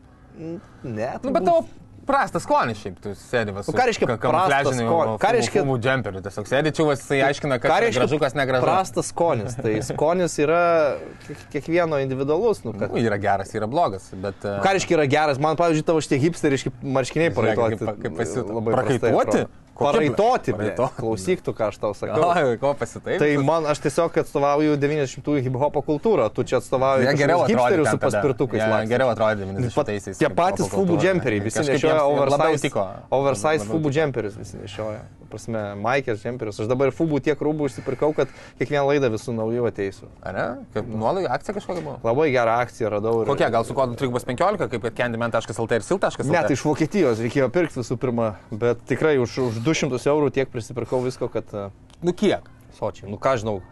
ne. Nu, bet tavo prastas skonis šiaip, tu sėdi vas su ką reiškia prastas skonis? Ką reiškia fumų džemperiu, tiesiog sėdi čiuvas, jisai aiškina, kas gražu, kas negražu. Prastas skonis, tai skonis yra kiekvieno individualus. Nu, kad... nu, yra geras, yra blogas, bet... Ką reiškia yra geras? Man, pavyzdžiui, tavo šitie hipsteriški marškiniai paraitoti. Kaip, kaip pasijuto? Prakaituoti? Paraitoti, klausyk tu, ką aš tau sakau. O, ko pasitaip? Tai man, aš tiesiog atstovauju devyniasdešimtųjų hip-hopo kultūrą, tu čia atstovauju ja, hipsterius su paspirtukais. Ja, geriau atrodė devyniasdešimtaisiais. Tie patys fubų džemperiai, visi nešioja oversize, oversize fubų džemperius, visi nešioja. Prasme, Maikės džemperius. Aš dabar fubų tiek rūbų išsipirkau, kad kiekvieną laidą visų naujų ateisiu. Ar ne? Kaip nuolaidų akcija kažkokia buvo? Labai gerą akciją radau. Ir... kokia? Gal su kodu trigumas penkiolika, kaip kad candyman taškas lt ir sil taškas lt? Ne, tai iš Vokietijos reikėjo pirkti visų pirma, bet tikrai už, už du šimtus eurų tiek prisipirkau visko, kad... Nu kiek? Sočiai. Nu ką žinau,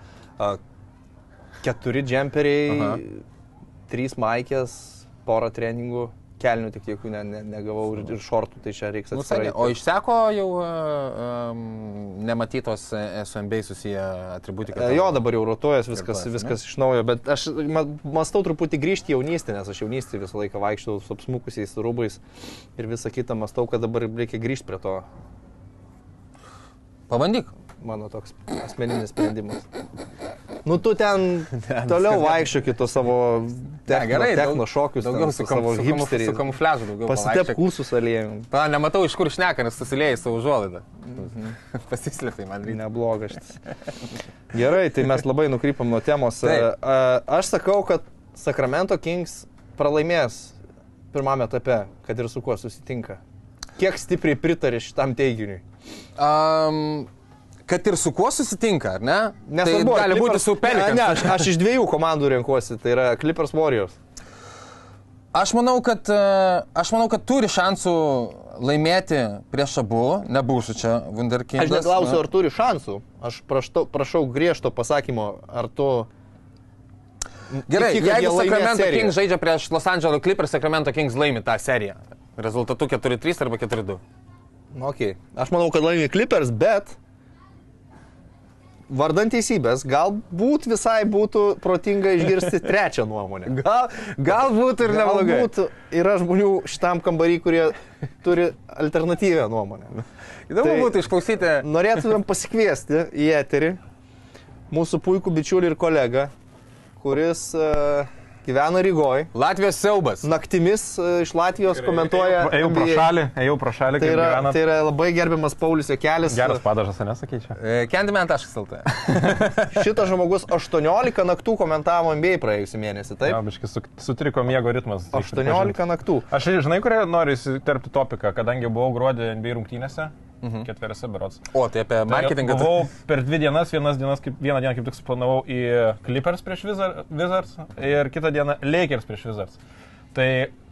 keturi džemperiai, aha, trys maikės, porą treningų, kelnių tik tiek jų ne, ne, negavau ir, ir šortų, tai čia reiks atsiprašyti. O išseko jau um, nematytos su N B A susiję atributikai? Jo, dabar jau rotuojas viskas, viskas iš naujo, bet aš mąstau truputį grįžti jaunystę, nes aš jaunystį visą laiką vaikštau su apsmukusiais rūbais ir visą kitą mąstau, kad dabar reikia grįžti prie to. Pabandyk. Mano toks asmeninis sprendimas. Nu, tu ten toliau vaikščiokit to savo techno, gerai, techno šokius, daugiau su, kam, su, hipsteriais. Su kamufliažu daugiau. Pasitep kūsus aliejum. Pa, nematau, iš kur šneka, nes susiliejai savo užuolaidą. Mhm. Pasislėpai man reikia. Neblogas šitas. Gerai, tai mes labai nukrypam nuo temos. Taip. Aš sakau, kad Sacramento Kings pralaimės pirmame etape, kad ir su kuo susitinka. Kiek stipriai pritarė šitam teiginiui? Um, kad ir su kuo susitinka, ar ne? Nesvarbu, tai gali Clippers, būti su Pelicans. Ne, ne aš, aš iš dviejų komandų renkuosi, tai yra Clippers Warriors. Aš manau, kad, aš manau, kad turi šansų laimėti prieš abu, nebūsiu čia Wunderkindas. Aš neklausiu, ar turi šansų. Aš prašau, prašau griežto pasakymo, ar tu... Gerai, iki, jeigu Sacramento Kings žaidžia prieš Los Angeles Clippers, Sacramento Kings laimi tą seriją. Rezultatu keturi trys arba keturi du. Okay. Aš manau, kad laimi Clippers, bet vardant teisybės, galbūt visai būtų protinga išgirsti trečią nuomonę. Gal, galbūt ir neblogai. Galbūt yra žmonių šitam kambarį, kurie turi alternatyvę nuomonę. Įdomu tai būtų išklausyti. Norėtumėm pasikviesti į eterį mūsų puikų bičiulį ir kolegą, kuris uh, gyvena Rygoj. Latvijos siaubas. Naktimis iš Latvijos gerai, komentuoja. Ėjau pro šalį, ėjau pro šalį, tai kaip yra, gyvenat. tai yra labai gerbiamas Paulius Jakelis. Geras padažas, nesakyčiau. candyman taškas lt. Šitas žmogus aštuoniolika naktų komentavo N B A praėjusį mėnesį, taip? Jo, biškai su, sutriko miego ritmas. aštuoniolika naktų. Aš žinai, kurie noriu įsiterpti topiką, kadangi buvau gruodį N B A rungtynėse. Mhm. Ketveriose berods. O, tai apie marketingą. Tai buvau per dvi dienas, vienas dienas, kaip, vieną dieną kaip tik suplanavau į Clippers prieš Wizards ir kitą dieną Lakers prieš Wizards. Tai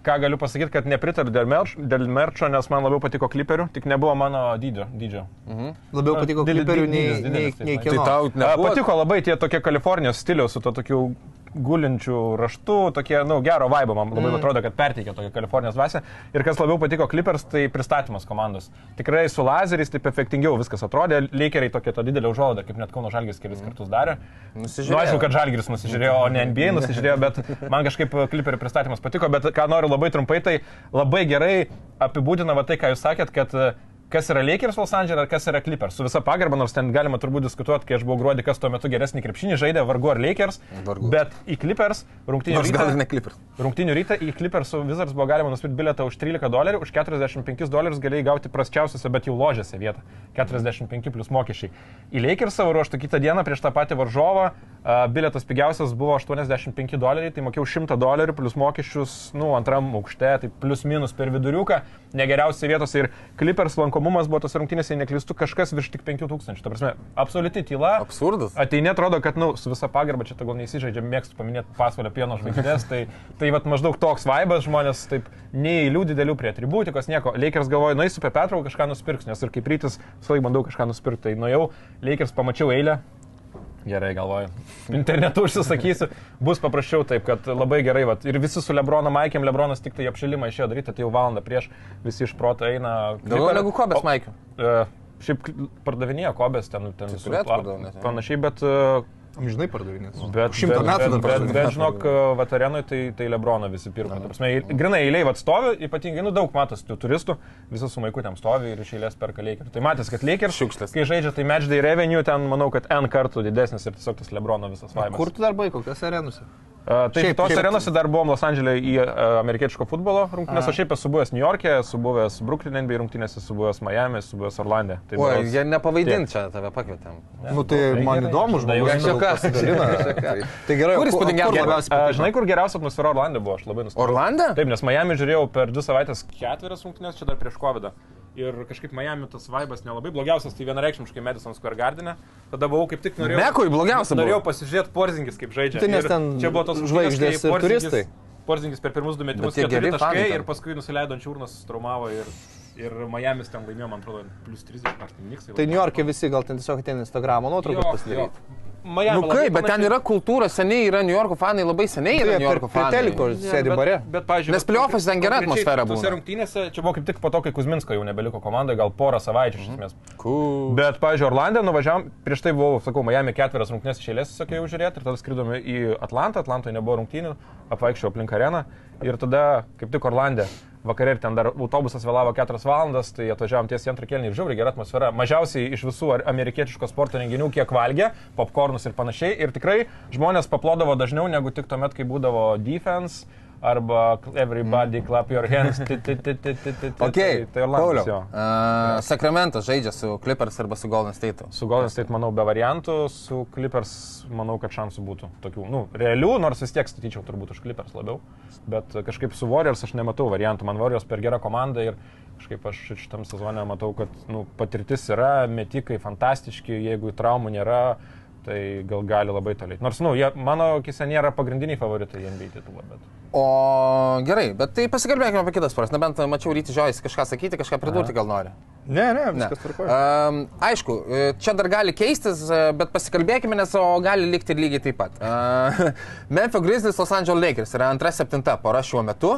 ką galiu pasakyti, kad nepritariu dėl, merč, dėl merčo, nes man labiau patiko kliperių, tik nebuvo mano dydžio. dydžio. Mhm. Labiau patiko Didel- kliperių nei, didelis, nei, didelis, nei taip, kino. Tai tau A, nebuvo? patiko labai tie tokie Kalifornijos stiliaus su to tokiu gulinčių raštų, tokie, na, nu, gero vaibo, man labai mm. atrodo, kad perteikia tokią Kalifornijos dvasią. Ir kas labiau patiko Clippers, tai pristatymas komandos. Tikrai su lazeriais taip efektingiau viskas atrodė, Lakeriai tokia to didelė užuolaidą, kaip net Kauno Žalgiris kelis mm. kartus darė. Nusižiūrėjo. Nu, aišku, kad Žalgiris nusižiūrėjo, o ne N B A nusižiūrėjo, bet man kažkaip Clipperių pristatymas patiko, bet ką noriu labai trumpai, tai labai gerai apibūdina va tai, ką jūs sakėt, kad kas yra Lakers Los Andžele, ar kas yra Clippers. Su visa pagarba, nors ten galima turbūt diskutuoti, kai aš buvau gruodį, kas tuo metu geresnį krepšinį žaidė, vargu ar Lakers, Vargu. bet į Clippers rungtynių Nors gal ir rytą, ne Clippers. rungtynių rytą į Clippers su Wizards buvo galima nusipirkti bilietą už trylika dolerių, už keturiasdešimt penkis dolerius galėjai gauti prasčiausiose, bet jau ložėse vietą. keturiasdešimt penki plus mokesčiai. Į Lakers savo ruoštų kitą dieną prieš tą patį varžovą bilietas pigiausias buvo aštuoniasdešimt penki doleriai, tai mokėjau šimtą dolerių plus mokesčius, nu, antram aukšte, tai plus minus per viduriuką, negeriausiai vietose ir Clippers lankomumas buvo tos rungtynėse, neklystu, kažkas virš tik penkių tūkstančių. Ta prasme, absoliuti tyla. Absurdas. Ateini, atrodo, kad, nu, su visa pagarba, čia gal neįsižaidžia, mėgstu paminėti Pasvalio pieno žvaigždės, tai, tai vat, maždaug toks vaibas, žmonės taip neįlių didelių prie atributikos, nieko. Lakers galvoja, nueisiu per pertrauką, kažką nusipirks, nes ir kaip rytis, visąlaik bandau kažką nusipirkti, tai nuėjau, Lakers pamačiau eilę. Gerai, galvoju. Internetu užsisakysiu, bus paprasčiau taip, kad labai gerai, vat, ir visi su Lebrono Maikėm, Lebronas tik tai apšilimą išėjo daryti, tai jau valandą prieš, visi iš proto eina. Daugiau negu Kobės Maikių. Uh, šiaip pardavinėjo Kobės ten, ten Tai turėtų pardavinėti, panašiai, bet... Uh, Amžinai pardavinės. Bet, Šimtą bet, metų bet, dabar bet, pardavinės. bet žinok, vat arenui tai, tai Lebroną visi pirko. Ta prasme, grinai eiliai vat stovi, ypatingai, nu, daug matos tų turistų, visi su maikutėm stovi ir iš eilės perka Lakers. Tai matys, kad Lakers, Šiukšlės. kai žaidžia, tai matchday revenue ten, manau, kad N kartų didesnis ir tiesiog tas Lebrono visas vaibas. Kur tu darbai, kokios arenose? Uh, tai Šiaip- tos šiaip- arenose dar buvom Los Andželė į uh, amerikietiško futbolo rungtynės, o šiaip esu buvęs New York'e, esu buvęs Brooklyn N B A rungtynėse, esu buvęs Miami, esu buvęs Orlande. Tai Oi, berods- jie nepavaidint čia, tave pakvietėm. Nu tai man gerai. įdomu, Tada jau žmogus. žinau, tegul kas. pasidalina. Tai gerai, Kur o įspūdingiausia? kur labiausiai A, patiko? žinai, kur geriausia atmosfera Orlande buvo, aš labai nustebau. Orlande? Taip, nes Miami žiūrėjau per dvi savaitės ketverias rungtynės, čia dar prieš Covidą. Ir kažkaip Miami tas vaibas nelabai blogiausias, tai vienareikšmiškai Madison Square Garden'e. Tada buvau kaip tik norėjau... Mekui blogiausia buvo. Norėjau pasižiūrėti Porzingis, kaip žaidžia. Tai nes Ir ten čia buvo tos žvaigždės ir turistai. Porzingis per pirmus du metimus tie keturi geri taškai fanai ten. ir paskui nusileido ant čiurnos, traumavo ir, ir Miami's ten laimėjo, man atrodo, plus trisdešimt ar ten niksai. Tai New York'e visi gal ten tiesiog ateina Instagramo nuotraukas pasidaryti. Miami Nu kaip, bet ten yra kultūra, seniai yra New Yorko fanai, labai seniai yra Tai New per Yorko prie fanai. teliko sėdi bare. Bet, pavyzdžiui, Nes playoffas ten gera konkrečiai atmosfera tose būna. rungtynėse, čia buvo kaip tik po to, kai Kuzminsko jau nebeliko komandai, gal porą savaičių iš esmės. Cool. Bet, pavyzdžiui, Orlande nuvažiavom, prieš tai buvau, sakau, Miami ketverias rungtynės iš eilės, sakiau, žiūrėti, ir tada skridome į Atlantą, Atlantoje nebuvo rungtynių, apvaikščiau aplink areną ir tada kaip tik Orlande. Vakarė ir ten dar autobusas vėlavo keturias valandas, tai atvažiavom tiesiai antrą kėlinį ir žiauriai gera atmosfera. Mažiausiai iš visų amerikietiško sporto renginių, kiek valgė, popkornus ir panašiai. Ir tikrai žmonės paplodavo dažniau negu tik tuomet, kai būdavo defense arba everybody clap your hands. Ok, tai Orlandas jo. Uh, Sacramentas žaidžia su Clippers arba su Golden State'u. Su Golden State, manau, be variantų, su Clippers, manau, kad šansų būtų tokių, nu, realių, nors vis tiek statyčiau turbūt už Clippers labiau, bet kažkaip su Warriors aš nematau variantų, man Warriors per gera komanda ir kažkaip aš šitam sezone matau, kad, nu, patirtis yra, metikai fantastiški, jeigu traumų nėra, tai gal gali labai toliai. Nors, nu, jie, mano akise nėra pagrindiniai favoritai N B A titulą, bet... O gerai, bet tai pasikalbėkime apie kitas sportas. Nebent mačiau Ryti Žiojus kažką sakyti, kažką pridurti gal nori. Ne, ne, Ne. viskas tvarkoja. Um, aišku, čia dar gali keistis, bet pasikalbėkime, nes o gali likti ir lygiai taip pat. Uh, Memphis Grizzlies, Los Angeles Lakers yra antra septinta pora šiuo metu.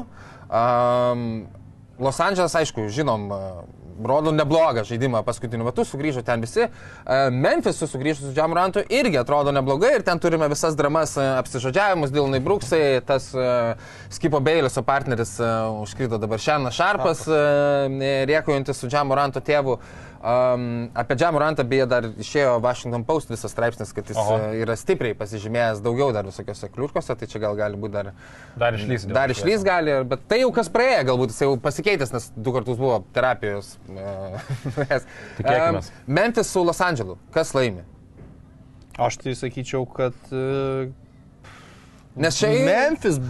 Um, Los Angeles, aišku, žinom, rodo neblogą žaidimą paskutiniu metu, sugrįžo ten visi. Memphis sugrįžo su Ja Morantu irgi atrodo neblogai ir ten turime visas dramas, apsižodžiavimus, Dylanai Brooksai, tas uh, Skipo Bailiso partneris uh, užkrito dabar Shannon Sharpas, uh, riekaujantis su Ja Moranto tėvu. Um, apie Ja Morantą beje dar išėjo Washington Post visas straipsnis, kad jis Oho. uh, yra stipriai pasižymėjęs daugiau dar visokiose kliurkose, tai čia gal gali būti dar... Dar išlys. Dar išlys gali, bet tai jau kas praėjo, galbūt jis jau pasikeitęs, nes du kartus buvo terapijos. Tikėkimės. Um, Memphis su Los Andželu. Kas laimi? Aš tai sakyčiau, kad uh, Nes čia... Memphis, bet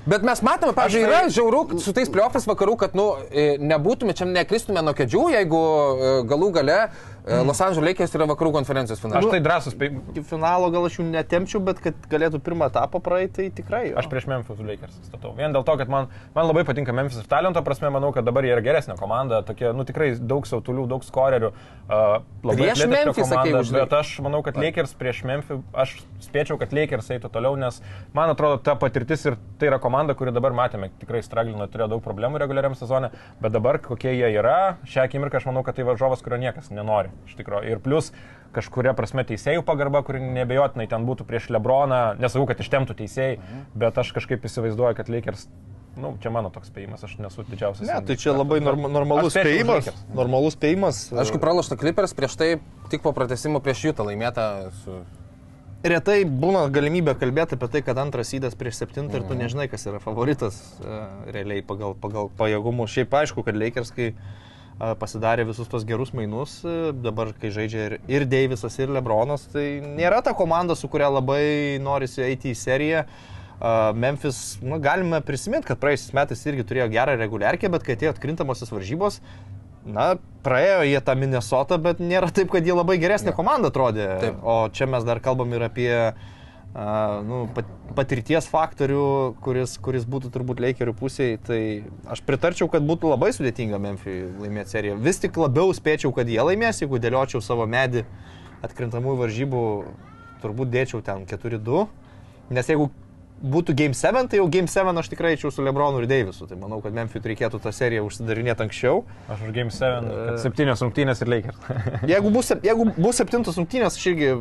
Bet mes matome, pavyzdžiui, yra žiauru su tais playoffais vakarų, kad, nu, nebūtume, čia nekristume nuo kėdžių, jeigu galų gale Mm. Los Angeles Lakers yra vakarų konferencijos finalas. Aš tai drąsus. Finalo gal aš jų netemčiau, bet kad galėtų pirmą etapą praeiti, tai tikrai. Jo. Aš prieš Memphis Lakers statau. Vien dėl to, kad man, man labai patinka Memphis ir talento prasme, manau, kad dabar jie yra geresnė komanda. Tokie, nu tikrai daug sautulių, daug skorerių. Uh, prieš Memphis, sakei, už bet aš manau, kad Lakers prieš Memphis, aš spėčiau, kad Lakers eitų toliau, nes man atrodo ta patirtis ir tai yra komanda, kuri dabar matėme, tikrai straglino, turėjo daug problemų reguliariam sezone, bet dabar kokie jie yra, šią akimirką aš manau, kad tai varžovas, kurio niekas nenori. Iš tikrųjų. Ir plus kažkuria prasme teisėjų pagarba, kuri nebejotinai ten būtų prieš Lebroną, nesakau, kad ištemptų teisėjai, mhm. bet aš kažkaip įsivaizduoju, kad Lakers, nu, čia mano toks spėjimas, aš nesu didžiausias. Ne, tai čia labai norm, normalus spėjimas. Normalus spėjimas. Aišku, pralošta Clippers, prieš tai tik po pratęsimo prieš Utah laimėta su... Retai būna galimybė kalbėti apie tai, kad antras įdas prieš septintą ir tu nežinai, kas yra favoritas realiai pagal, pagal pajėgumų. Šiaip aišku, kad Lakers, kai pasidarė visus tos gerus mainus, dabar kai žaidžia ir, ir Davisas, ir Lebronas, tai nėra ta komanda, su kuria labai norisi eiti į seriją. Uh, Memphis, nu, galime prisiminti, kad praėjusiais metais irgi turėjo gerą reguliarkę, bet kai atėjo atkrintamosios varžybos, na, praėjo jie tą Minnesotą, bet nėra taip, kad jie labai geresnė komanda atrodė. Taip. O čia mes dar kalbam ir apie Uh, nu, patirties faktorių, kuris, kuris būtų turbūt Lakerių pusėje, tai aš pritarčiau, kad būtų labai sudėtinga Memphis laimėti seriją. Vis tik labiau spėčiau, kad jie laimės, jeigu dėliočiau savo medį atkrintamųjų varžybų, turbūt dėčiau ten keturi du, nes jeigu būtų Game septyni, tai jau Game septyni aš tikrai eičiau su Lebronu ir Davisu, tai manau, kad Memphis reikėtų tą seriją užsidarinėti anksčiau. Aš už Game septyni, kad septynios rungtynės ir Lakers. jeigu, bus, jeigu bus septintos rungtynės, aš irgi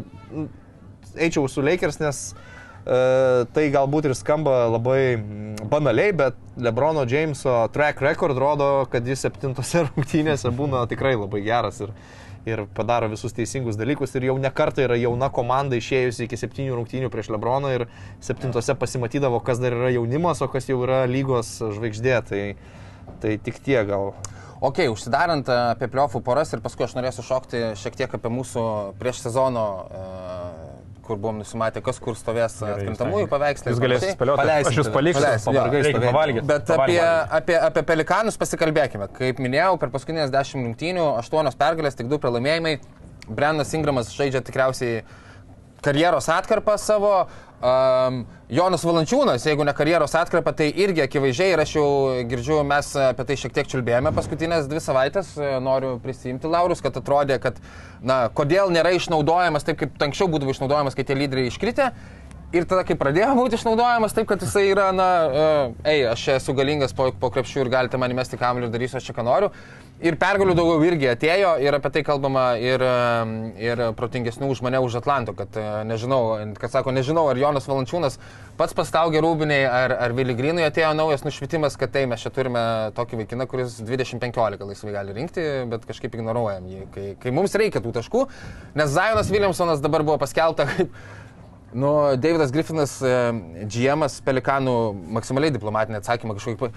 eičiau su Lakers, nes e, tai galbūt ir skamba labai banaliai, bet LeBrono Jameso track record rodo, kad jis septintose rungtynėse būna tikrai labai geras ir, ir padaro visus teisingus dalykus ir jau ne kartą yra jauna komanda išėjusi iki septynių rungtynių prieš LeBroną ir septintose pasimatydavo, kas dar yra jaunimas, o kas jau yra lygos žvaigždė, tai, tai tik tie gal. Ok, užsidarant apie playoffų poras ir paskui aš norėsiu šokti šiek tiek apie mūsų prieš sezono uh, kur buvom nusimatę, kas kur stovės atkrintamųjų paveikslai. Jūs galėsite spėlioti, aš jūs paliksiu, pavargai pavalgyti. Bet apie, apie, apie Pelikanus pasikalbėkime. Kaip minėjau, per paskutinės dešimt rungtynių, aštuonios pergalės, tik du pralaimėjimai. Brendas Ingramas žaidžia tikriausiai karjeros atkarpą savo. Um, Jonas Valančiūnas, jeigu ne karjeros atkarpą, tai irgi akivaizdžiai ir aš jau girdžiu, mes apie tai šiek tiek čiulbėjome paskutinės dvi savaitės, noriu prisiimti laurus, kad atrodė, kad, na, kodėl nėra išnaudojamas taip, kaip anksčiau būdavo išnaudojamas, kai tie lyderiai iškritę. Ir tada, kai pradėjo būti išnaudojamas, taip, kad jisai yra, na, uh, ei, aš esu galingas po, po krepšių ir galite man įmesti kamuolį ir darysiu aš čia, ką noriu. Ir pergalių daugiau irgi atėjo ir apie tai kalbama ir, ir protingesnių už mane už Atlanto, kad nežinau, kad sako, nežinau, ar Jonas Valančiūnas pats pastaugė Rūbiniai, ar, ar Vili Grynui atėjo naujas nušvitimas, kad tai mes čia turime tokį vaikiną, kuris dvidešimt penkiolika laisvai gali rinkti, bet kažkaip ignoruojam jį, kai, kai mums reikia tų taškų, nes Zionas Williamsonas dabar buvo paskelbta kaip nu, Davidas Griffinas, G M'as Pelikanų maksimaliai diplomatinį atsakymą kažkokį.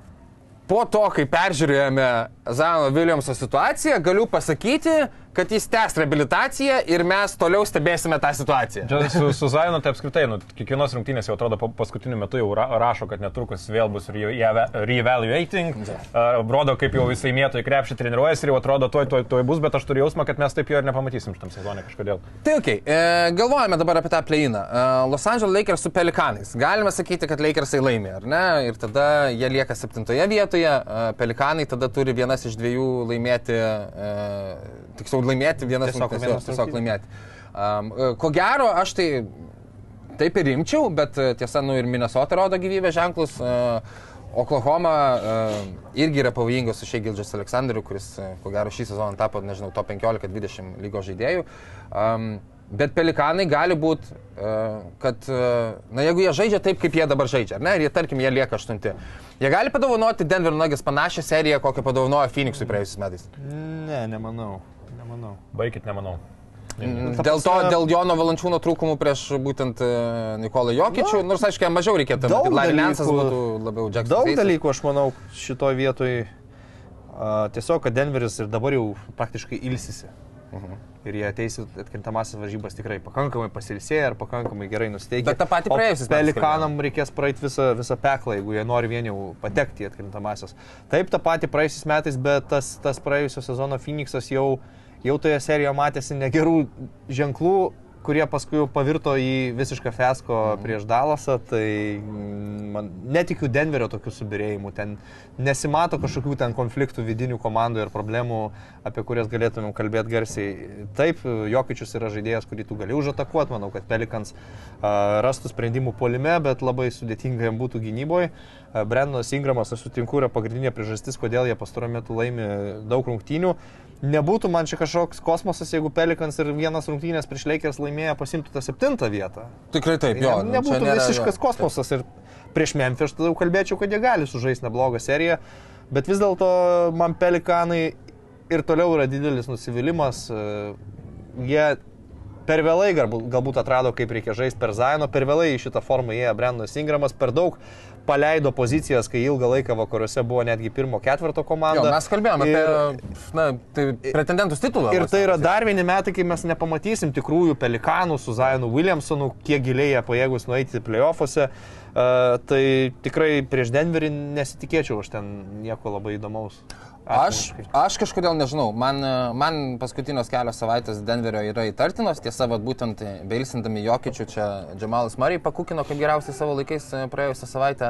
Po to, kai peržiūrėjome Ziono Williamso situaciją, galiu pasakyti, kad jis tęs reabilitaciją ir mes toliau stebėsime tą situaciją. Čia su, su Zionu tai apskritai, nu, kiekvienos rungtynės jau atrodo paskutiniu metu jau ra, rašo, kad netrukus vėl bus re-evaluating, uh, rodo, kaip jau jisai mėto į krepšį treniruojas ir jau atrodo, toj, toj, toj bus, bet aš turiu jausmą, kad mes taip jo ir nepamatysim šitam sezone kažkodėl. Tai okei, okay. e, galvojame dabar apie tą play-iną. E, Los Angeles Lakers su Pelikanais. Galime sakyti, kad Lakersai laimė, ar ne? Ir tada jie lieka septintoje vietoje, e, Pelikanai tada turi vienas iš dviejų laimėti, e, tiksliau laimėti, vienas tiesiog, vienas tiesiog laimėti. Um, ko gero, aš tai taip ir rimčiau, bet tiesa, nu ir Minnesota rodo gyvybės ženklus. Uh, Oklahoma uh, irgi yra pavojingas su Shai Gilgeous-Alexanderiu, kuris, uh, ko gero, šį sezoną tapo, nežinau, top penkiolika dvidešimt lygos žaidėjų. Um, bet Pelikanai gali būti, uh, kad, uh, na, jeigu jie žaidžia taip, kaip jie dabar žaidžia, ar ne, ir jie, tarkim, jie lieka aštunti. Jie gali padovanoti Denver Nuggets panašią seriją, kokią padovanojo Phoenixui praėjusiais metais? Ne, nemanau. nemanau. Baikit, nemanau. Mm, dėl to, dėl Jono Valančiūno trūkumų prieš būtent uh, Nikolą Jokičių, no, nors aišku, mažiau reikėtų. Larry Lance'as būtų labiau Jackson. Daug dalykų, aš manau, šitoj vietoj uh, tiesiog, kad Denveris ir dabar jau praktiškai ilsisi. Mhm. Ir jie ateis atkrintamasis varžybas tikrai pakankamai pasiilsėję ar pakankamai gerai nusiteikę. Bet tą patį praėjusiais metais Pelikanam reikės praeiti visą, visą peklą, jeigu jie nori vien jau patekti į atkrintamasias. Taip, tą patį praėjusiais metais, bet tas, tas praėjusio sezono Phoenixas jau, jau toje serijoje matėsi negerų ženklų, kurie paskui jau pavirto į visišką fiasko prieš Dallasą, tai man netikiu Denverio tokių subirėjimų, ten nesimato kažkokių ten konfliktų vidinių komandų ir problemų, apie kurias galėtumėm kalbėti garsiai. Taip, Jokičius yra žaidėjas, kurį tu gali užatakuoti, manau, kad Pelicans uh, rastų sprendimų puolime, bet labai sudėtinga jam būtų gynyboje. Uh, Brendonas Ingramas, aš sutinku, yra pagrindinė priežastis, kodėl jie pastaruoju metu laimi daug rungtynių. Nebūtų man čia kažkoks kosmosas, jeigu Pelicans ir vienas rungtynės prieš Lakers laimėję pasimtų tą septintą vietą. Tikrai taip, jo. Ne, nebūtų nėra, visiškas jo. kosmosas ir prieš Memphis tada jau kalbėčiau, kad jie gali sužaisti neblogą seriją, bet vis dėlto man Pelikanai ir toliau yra didelis nusivylimas. Jie per vėlai galbūt atrado, kaip reikia žaisti per Ziono, per vėlai į šitą formą įėjo Brendonas Ingramas, per daug paleido pozicijas, kai ilgą laiką vakaruose buvo netgi pirmo ketvirto komanda. Jo, mes kalbėjome ir, apie na, tai pretendentus titulą. Ir tai yra dar vieni metai, kai mes nepamatysim tikrųjų Pelikanų su Zionu Williamsonu, kiek giliai jie pajėgus nueiti playoffuose. Uh, tai tikrai prieš Denverį nesitikėčiau aš ten nieko labai įdomaus. Aš, aš kažkodėl nežinau, man, man paskutinios kelios savaitės Denverio yra įtartinos, tiesa, vat, būtent beilsindami Jokičių čia Jamalas Murray pakukino kaip geriausiai savo laikais praėjusią savaitę.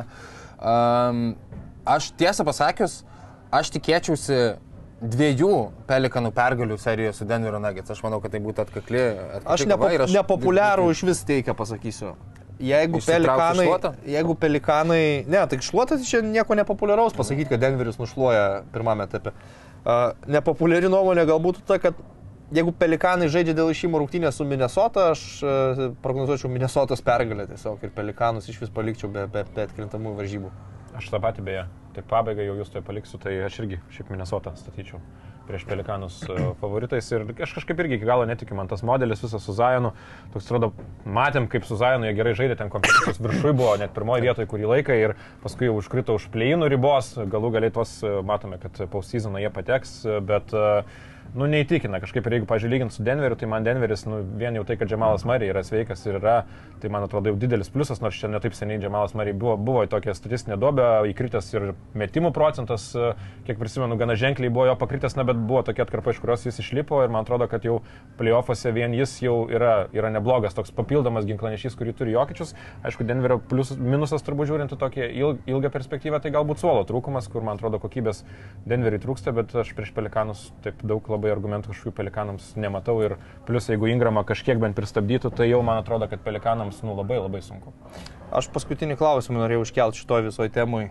Um, aš tiesą pasakius, aš tikėčiausi dviejų Pelikanų pergalių serijos su Denverio Nuggets. Aš manau, kad tai būtų atkakli. atkakli Aš nepo, aš nepopuliarų iš vis teikia, pasakysiu. Jeigu Pelikanai, jeigu Pelikanai, ne, tai šluotas čia nieko nepopuliaraus pasakyti, kad Denveris nušluoja pirmame etape. Uh, nepopuliari nuomonė galbūt ta, kad jeigu Pelikanai žaidžia dėl išėjimo rungtynės su Minnesota, aš uh, prognozuočiau Minnesotos pergalę tiesiog ir Pelikanus iš vis palikčiau be, be, be atkrintamų varžybų. Aš tą patį beje, tai pabaigai jau jūs to paliksiu, tai aš irgi šiaip Minnesotą statyčiau prieš Pelikanus favoritais ir aš kažkaip irgi iki galo netikiu, man tas modelis visas su Zionu, toks atrodo, matėm kaip su Zionu jie gerai žaidė, ten kompetencijos viršui buvo net pirmoje vietoje kurį laiką ir paskui jau užkrito už play-inų ribos, galų galiai tuos matome, kad post-seasoną jie pateks, bet nu neįtikina, kažkaip ir jeigu, pažiūrėjau, lyginti su Denveriu, tai man Denveris, nu vien jau tai, kad Jamalas Murray yra sveikas ir yra, tai man atrodo jau didelis pliusas, nors čia netaip seniai Jamalas Murray buvo, buvo į tokią statistinę duobę, įkritęs ir metimų procentas, kiek prisimenu, gana ženkliai buvo jo pakritęs, na, bet buvo tokia atkarpa, iš kurios jis išlipo ir man atrodo, kad jau play-offuose vien jis jau yra, yra neblogas, toks papildomas ginklanešys, kurį turi Jokičius. Aišku, Denverio plius, minusas turbūt žiūrint į tokią ilgą perspektyvą, tai galbūt suolo trūkumas, kur man atrodo kokybės Denveriui trūksta, bet aš prieš Pelikanus taip daug labai argumentų kažkokių Pelikanams nematau ir plus jeigu Ingramą kažkiek bent pristabdytų, tai jau man atrodo, kad Pelikanams nu, labai labai sunku. Aš paskutinį klausimą norėjau iškelti šitoj visoj temui.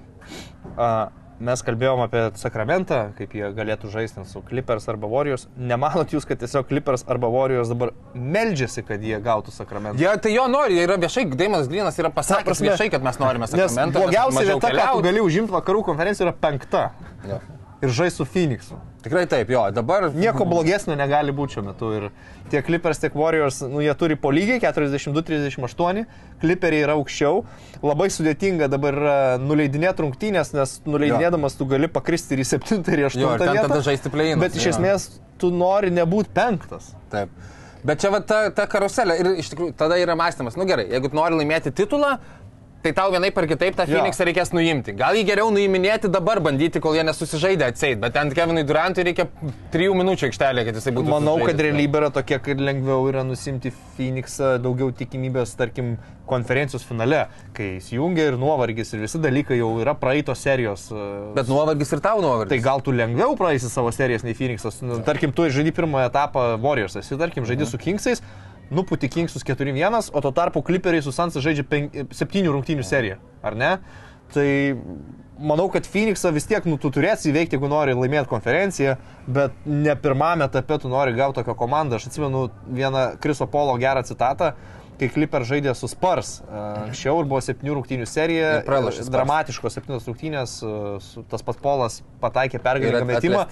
Uh, mes kalbėjom apie Sakramentą, kaip jie galėtų žaisti su Clippers arba Warriors. Nemanot jūs, kad tiesiog Clippers arba Warriors dabar meldžiasi, kad jie gautų Sakramentą? Ja, tai jo nori, jie yra viešai, Deimantas Greenas yra pasakęs prasme, viešai, kad mes norime Sakramentą. Nes blogiausia vieta, ką tu gali užimti vakarų konferenciją, yra penkta. Ja. Ir žais su Phoenixu. Tikrai taip, jo, dabar... Nieko blogesnio negali būti šiuo metu. Ir tiek Clippers, tiek Warriors, nu, jie turi po lygiai keturiasdešimt du trisdešimt aštuoni, Clipperiai yra aukščiau. Labai sudėtinga dabar nuleidinėti rungtynės, nes nuleidinėdamas tu gali pakristi ir į septintą ir į aštuntą vietą. Tada žaisti play-inus. Bet iš esmės tu nori nebūti penktas. Taip. Bet čia va ta, ta karuselė ir iš tikrųjų tada yra mąstymas. Nu gerai, jeigu tu nori laimėti titulą, tai tau vienaip ar kitaip tą Phoenixą reikės nuimti. Gal jį geriau nuiminėti dabar, bandyti, kol jie nesusižaidė atseit, bet ten Kevinui Durantui reikia trijų minučių aikštelė, kad jisai būtų Manau, susižaidęs. Kad realybė yra tokia, kad lengviau yra nusimti Phoenixą, daugiau tikimybės, tarkim, konferencijos finale, kai įsijungia ir nuovargis ir visi dalykai jau yra praeitos serijos. Bet nuovargis ir tau nuovargis. Tai gal tu lengviau praeisi savo serijas nei Phoenixas. Nu, tarkim, tu žaidži pirmą etapą Warriors, esi, tarkim, žaidži su Kingsais, nuputi Kingsus keturi vienas, o tuo tarpu Clipperiai su Suns'as žaidžia septynių rungtynių seriją, ar ne? Tai manau, kad Phoenixą vis tiek nu, tu turėsi įveikti, jeigu nori laimėti konferenciją, bet ne pirmame etape tu nori gauti tokią komandą. Aš atsimenu vieną Chriso Polo gerą citatą, kai Clippers žaidė su Spurs. Anksčiau ir buvo septynių rungtynių serija, dramatiškos septynios rungtynės, tas pats Polas pataikė pergalingą metimą.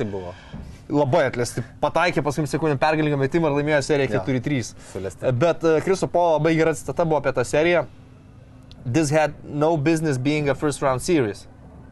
Labai atleisti. Pataikė paskutinį sekundę pergalingą metimą ir laimėjo seriją keturi trys. Bet Chriso Polo labai gera citata buvo apie tą seriją. This had no business being a first round series.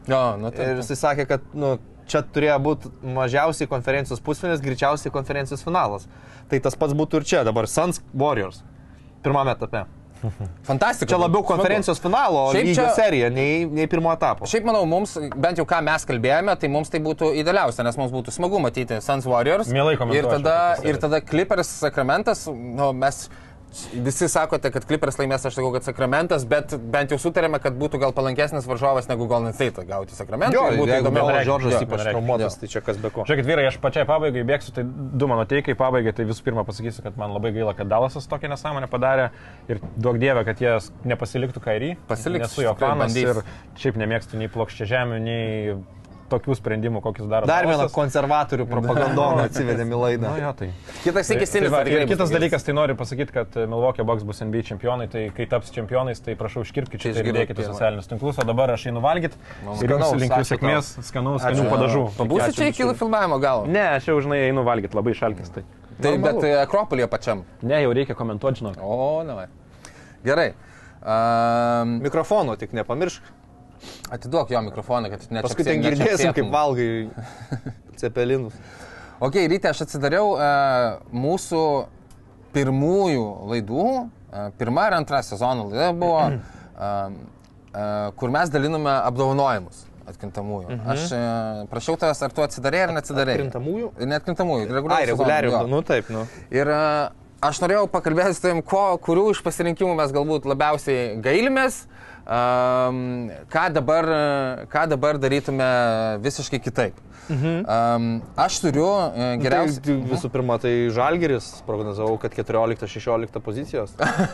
Jo, nu, taip, Ir jisai sakė, kad nu, čia turėjo būti mažiausiai konferencijos pusfinalis, greičiausiai konferencijos finalas. Tai tas pats būtų ir čia, dabar Suns Warriors. Pirmame etape. Fantastika. Čia labiau konferencijos finalo lygio čia... serija, nei, nei pirmo etapo. Šiaip manau, mums, bent jau ką mes kalbėjome, tai mums tai būtų idealiausia, nes mums būtų smagu matyti Suns Warriors. Mielai komentuoju ir tada, šitą ir tada Clippers Sacramentas, nu, mes visi sakote, kad Clippers laimės, aš sakau, kad Sacramentas, bet bent jau sutarėme, kad būtų gal palankesnis varžovas negu Golden State gauti Sacramentą. Jo, būtų jeigu įdomiau. Paul George'as Jo, ypač vienareikšmiai. traumuotas, tai čia kas be ko. Žiūrėkit, vyrai, aš pačiai pabaigai bėgsiu, tai du mano teikai pabaigai, tai visų pirma pasakysiu, kad man labai gaila, kad Dallasas tokią nesąmonę padarė ir duok dievę, kad jie nepasiliktų Kairį. Pasiliks, Nesu jo tikrai fanas bandys. ir šiaip nemėgstu nei plokščia žemių, nei tokių sprendimų, kokius daro Dar vieną Dallasas. konservatorių propagandoną atsivedėm į laidą. Nu, jo, tai. Kitas iki Tai Sinis. va, ir kitas dalykas, tai noriu pasakyti, kad Milwaukee Bucks bus N B A čempionai, tai kai taps čempionais, tai prašau iškirpkite Čia šitą ir išgirdot dėkite pirmą. socialinius tinklus, o dabar aš einu valgyti ir skanaus, jums linkiu ačiū sėkmės, skanų, skanių Ačiū. padažų. Pabūsiu Ačiū čia iki bičiuli. filmavimo galo. Ne, aš jau, žinai, einu valgyti, labai šalkis. Tai. Tai bet e, Akropolyje pačiam. Ne, jau reikia komentuoti, žinok. O, na. Gerai. Um, Mikrofono tik nepamiršk. atiduok jo mikrofoną, kad net Paskui ten girdėsim, kaip valgai cepelinus. Ok, ryte aš atsidariau uh, mūsų pirmųjų laidų. Uh, pirma ir antra sezono laida buvo, uh, uh, kur mes dalinome apdovanojimus atkrintamųjų. Mhm. Aš uh, prašiau tavęs, ar tu atsidarėjai ar neatsidarėjai. Atkrintamųjų? Neatkrintamųjų. Ai, reguliarių. Nu taip, nu. Ir uh, aš norėjau pakalbėti su tavim, ko, kurių iš pasirinkimų mes galbūt labiausiai gailimės, um, ką, dabar, ką dabar darytume visiškai kitaip. Mhm. Um, aš turiu uh, geriausią... Tai, visų pirma, tai Žalgiris, prognozavau, kad keturiolikta šešiolikta pozicijos.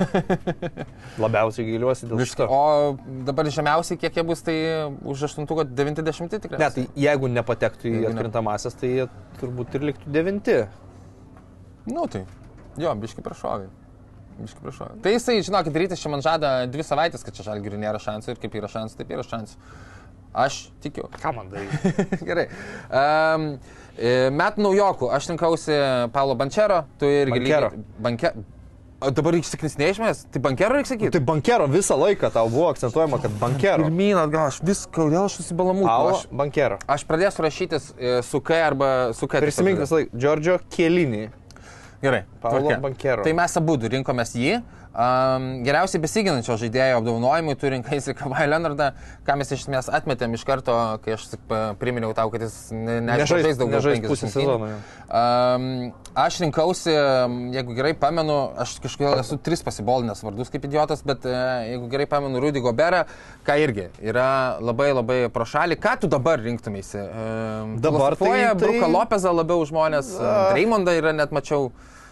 Labiausiai gailiuosi dėl šito. O dabar žemiausiai, kiek jie bus, tai už aštuntuką devyniasdešimt tikrai. Ne, tai jeigu nepatektų į Jeigu ne- atkrintamasias, tai jie turbūt ir liktų devinti. Nu tai, jo, biški prašovai. Biški prašovai. Tai jisai, žinokit, rytis čia man žada dvi savaitės, kad čia Žalgiriui nėra šansų ir kaip yra šansų, taip yra šansų. Aš tikiu. Ką man daryti? Gerai. Um, metų naujokų. Aš rinkausi Paulo Banchero, tu irgi Banchero. lygiai... Banke... O dabar reikia sakyti neišmės? Tai Banchero reikia sakyti? Tai bankero visą laiką tau buvo akcentuojama, kad bankero. Pirmyn, atgal, aš vis, kodėl aš susibalamūtų? Paulo Aš, bankero. aš pradėsiu rašytis e, su K arba su K. Prisimink tiesiog. visą laiką. Giorgio Chiellini. Gerai. Paulo tvarka. Banchero. Tai mes abu rinkomės jį. Um, geriausiai besiginančio žaidėjo apdovanojimui tu rinkaisi Kawhi Leonardą, ką mes iš esmės atmetėm iš karto, kai aš tik priminiau tau, kad jis ne, ne, Nežais- nežais daugiau nežais pusę penkiasdešimt sezono, jo. Um, aš rinkausi, jeigu gerai pamenu, aš kažkodėl esu tris pasibolinęs vardus kaip idiotas, bet uh, jeigu gerai pamenu Rudy Goberą, ką irgi yra labai labai pro šalį. Ką tu dabar rinktumėsi? Um, Dabar tai- filosofuoja tai- Bruką Lopezą labiau žmonės, uh, Draymondą yra net mačiau.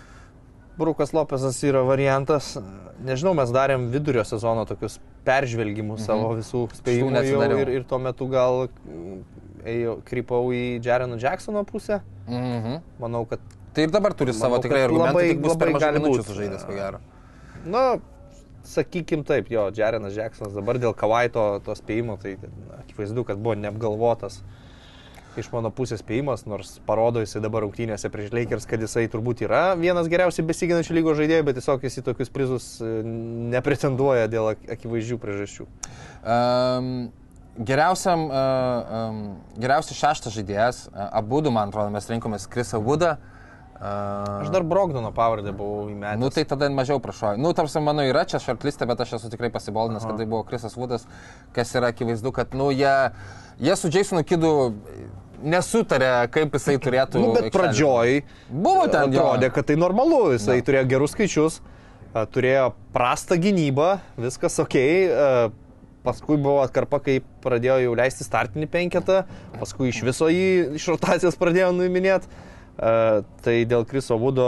Brukas Lopezas yra variantas. Nežinau, mes darėm vidurio sezono tokius peržvelgimus mhm. savo visų spėjimų jau neatsidariau. ir, ir tuo metu gal mm, ėjau, krypau į Jareno Jacksono pusę. Mhm. Manau, kad Tai ir dabar turi savo Manau, tikrai kad argumentų, labai- tik bus per labai mažai gali minučių būt. sužaidęs, ko gero. Na, sakykim taip, jo, Jarenas Jacksonas dabar dėl Kawhi to, to spėjimo, tai na, akivaizdu, kad buvo neapgalvotas iš mano pusės spėjimas, nors parodo jisai dabar rungtynėse prieš Lakers, kad jisai turbūt yra vienas geriausiai besiginančių lygos žaidėjų, bet tiesiog jis į tokius prizus e, nepretenduoja dėl ak- akivaizdžių priežasčių. Um, geriausiam, uh, um, geriausias šeštas žaidėjas, uh, abudu, man atrodo, mes rinkomės Chrisą Woodą. Uh, Aš dar Brogdono pavardę buvau įmetęs. Nu tai tada mažiau prašau. Nu, tarsi mano yra čia šortlistė, bet aš esu tikrai pasibolinęs, kad tai buvo Chrisas Woodas, kas yra akivaizdu, kad, nu, jie, jie su Jasonu Kiddu nesutarė, kaip jisai turėtų... Nu, bet aikštelėje. pradžioj Buvo ten, jo. atrodė, kad tai normalu, jisai Jo. turėjo gerus skaičius, a, turėjo prastą gynybą, viskas ok, paskui buvo atkarpa, kai pradėjo jau leisti startinį penketą, paskui iš viso jį iš rotacijos pradėjo nuiminėti, tai dėl Chriso Woodo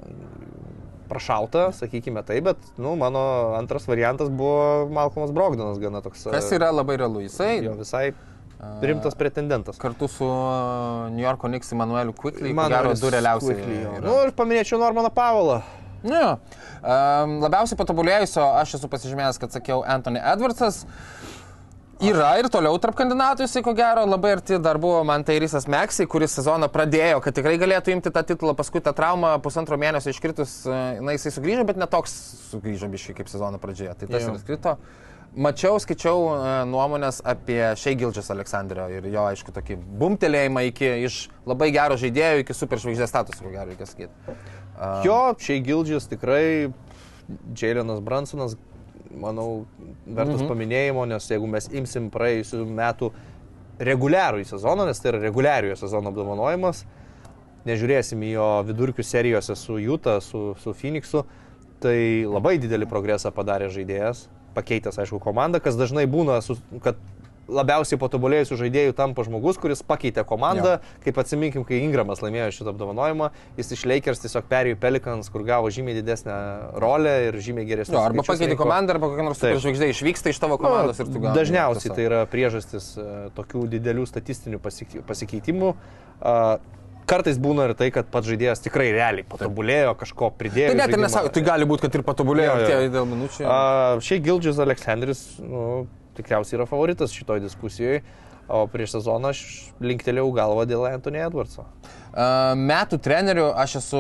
prašauta, sakykime tai, bet nu, mano antras variantas buvo Malcolmas Brogdonas, gana toks. Kas yra labai realu, jisai Jo visai rimtas pretendentas. kartu su New Yorko Knicks Emmanueliu Quickly, ko gero Manuelis du realiausiai. Quickly, jo. yra. Nu ir paminėčiau Normaną Powellą. Nu, jo. um, labiausiai patobulėjusio, aš esu pasižymėjęs, kad sakiau Anthony Edwardsas. Yra ir toliau tarp kandidatų, jisai ko gero labai arti dar buvo man Tyrysas Maxey, kuris sezoną pradėjo, kad tikrai galėtų imti tą titulą, paskui tą traumą pusantro mėnesio iškritus, na, jisai sugrįžo, bet netoks sugrįžo biškai kaip sezono pradžioje, tai tas Jo. ir skrito. mačiau, skaičiau uh, nuomonės apie Shai Gilgeous Alexanderio ir jo, aišku, tokį bumtelėjimą iki iš labai gero žaidėjo iki superžvaigždės statuso, ko gero reikia sakyti. Uh, jo, Shai Gilgeous tikrai, Jalenas Brunsonas, manau, vertas mm-hmm. paminėjimo, nes jeigu mes imsim praėjusių metų reguliarų į sezoną, nes tai yra reguliariojo sezono apdovanojimas, nežiūrėsim į jo vidurkių serijose su Utah, su, su Phoenixu, tai labai didelį progresą padarė žaidėjas, pakeitęs, aišku, komandą, kas dažnai būna, su, kad labiausiai patobulėjusių žaidėjų tampa žmogus, kuris pakeitė komandą, jo. Kaip atsiminkim, kai Ingramas laimėjo šitą apdovanojimą, jis iš Lakers tiesiog perėjo į Pelicans, kur gavo žymiai didesnę rolę ir žymiai geresnį. Arba pakeitė komandą, arba kokia nors superžvaigždė išvyksta iš tavo komandos no, ir tu gauni. Dažniausiai tai yra priežastis uh, tokių didelių statistinių pasikeitimų. Uh, Kartais būna ir tai, kad pats žaidėjas tikrai realiai patobulėjo, kažko pridėjo. Tai net ir nesako, tai gali būti, kad ir patobulėjo jo, jo. Tie dėl minučių. Uh, Shai Gilgeous Alexanderis, nu, tikriausiai yra favoritas šitoj diskusijoje, o prieš sezoną aš linktelėjau galvą dėl Anthony Edwardso. Uh, metų treneriu aš esu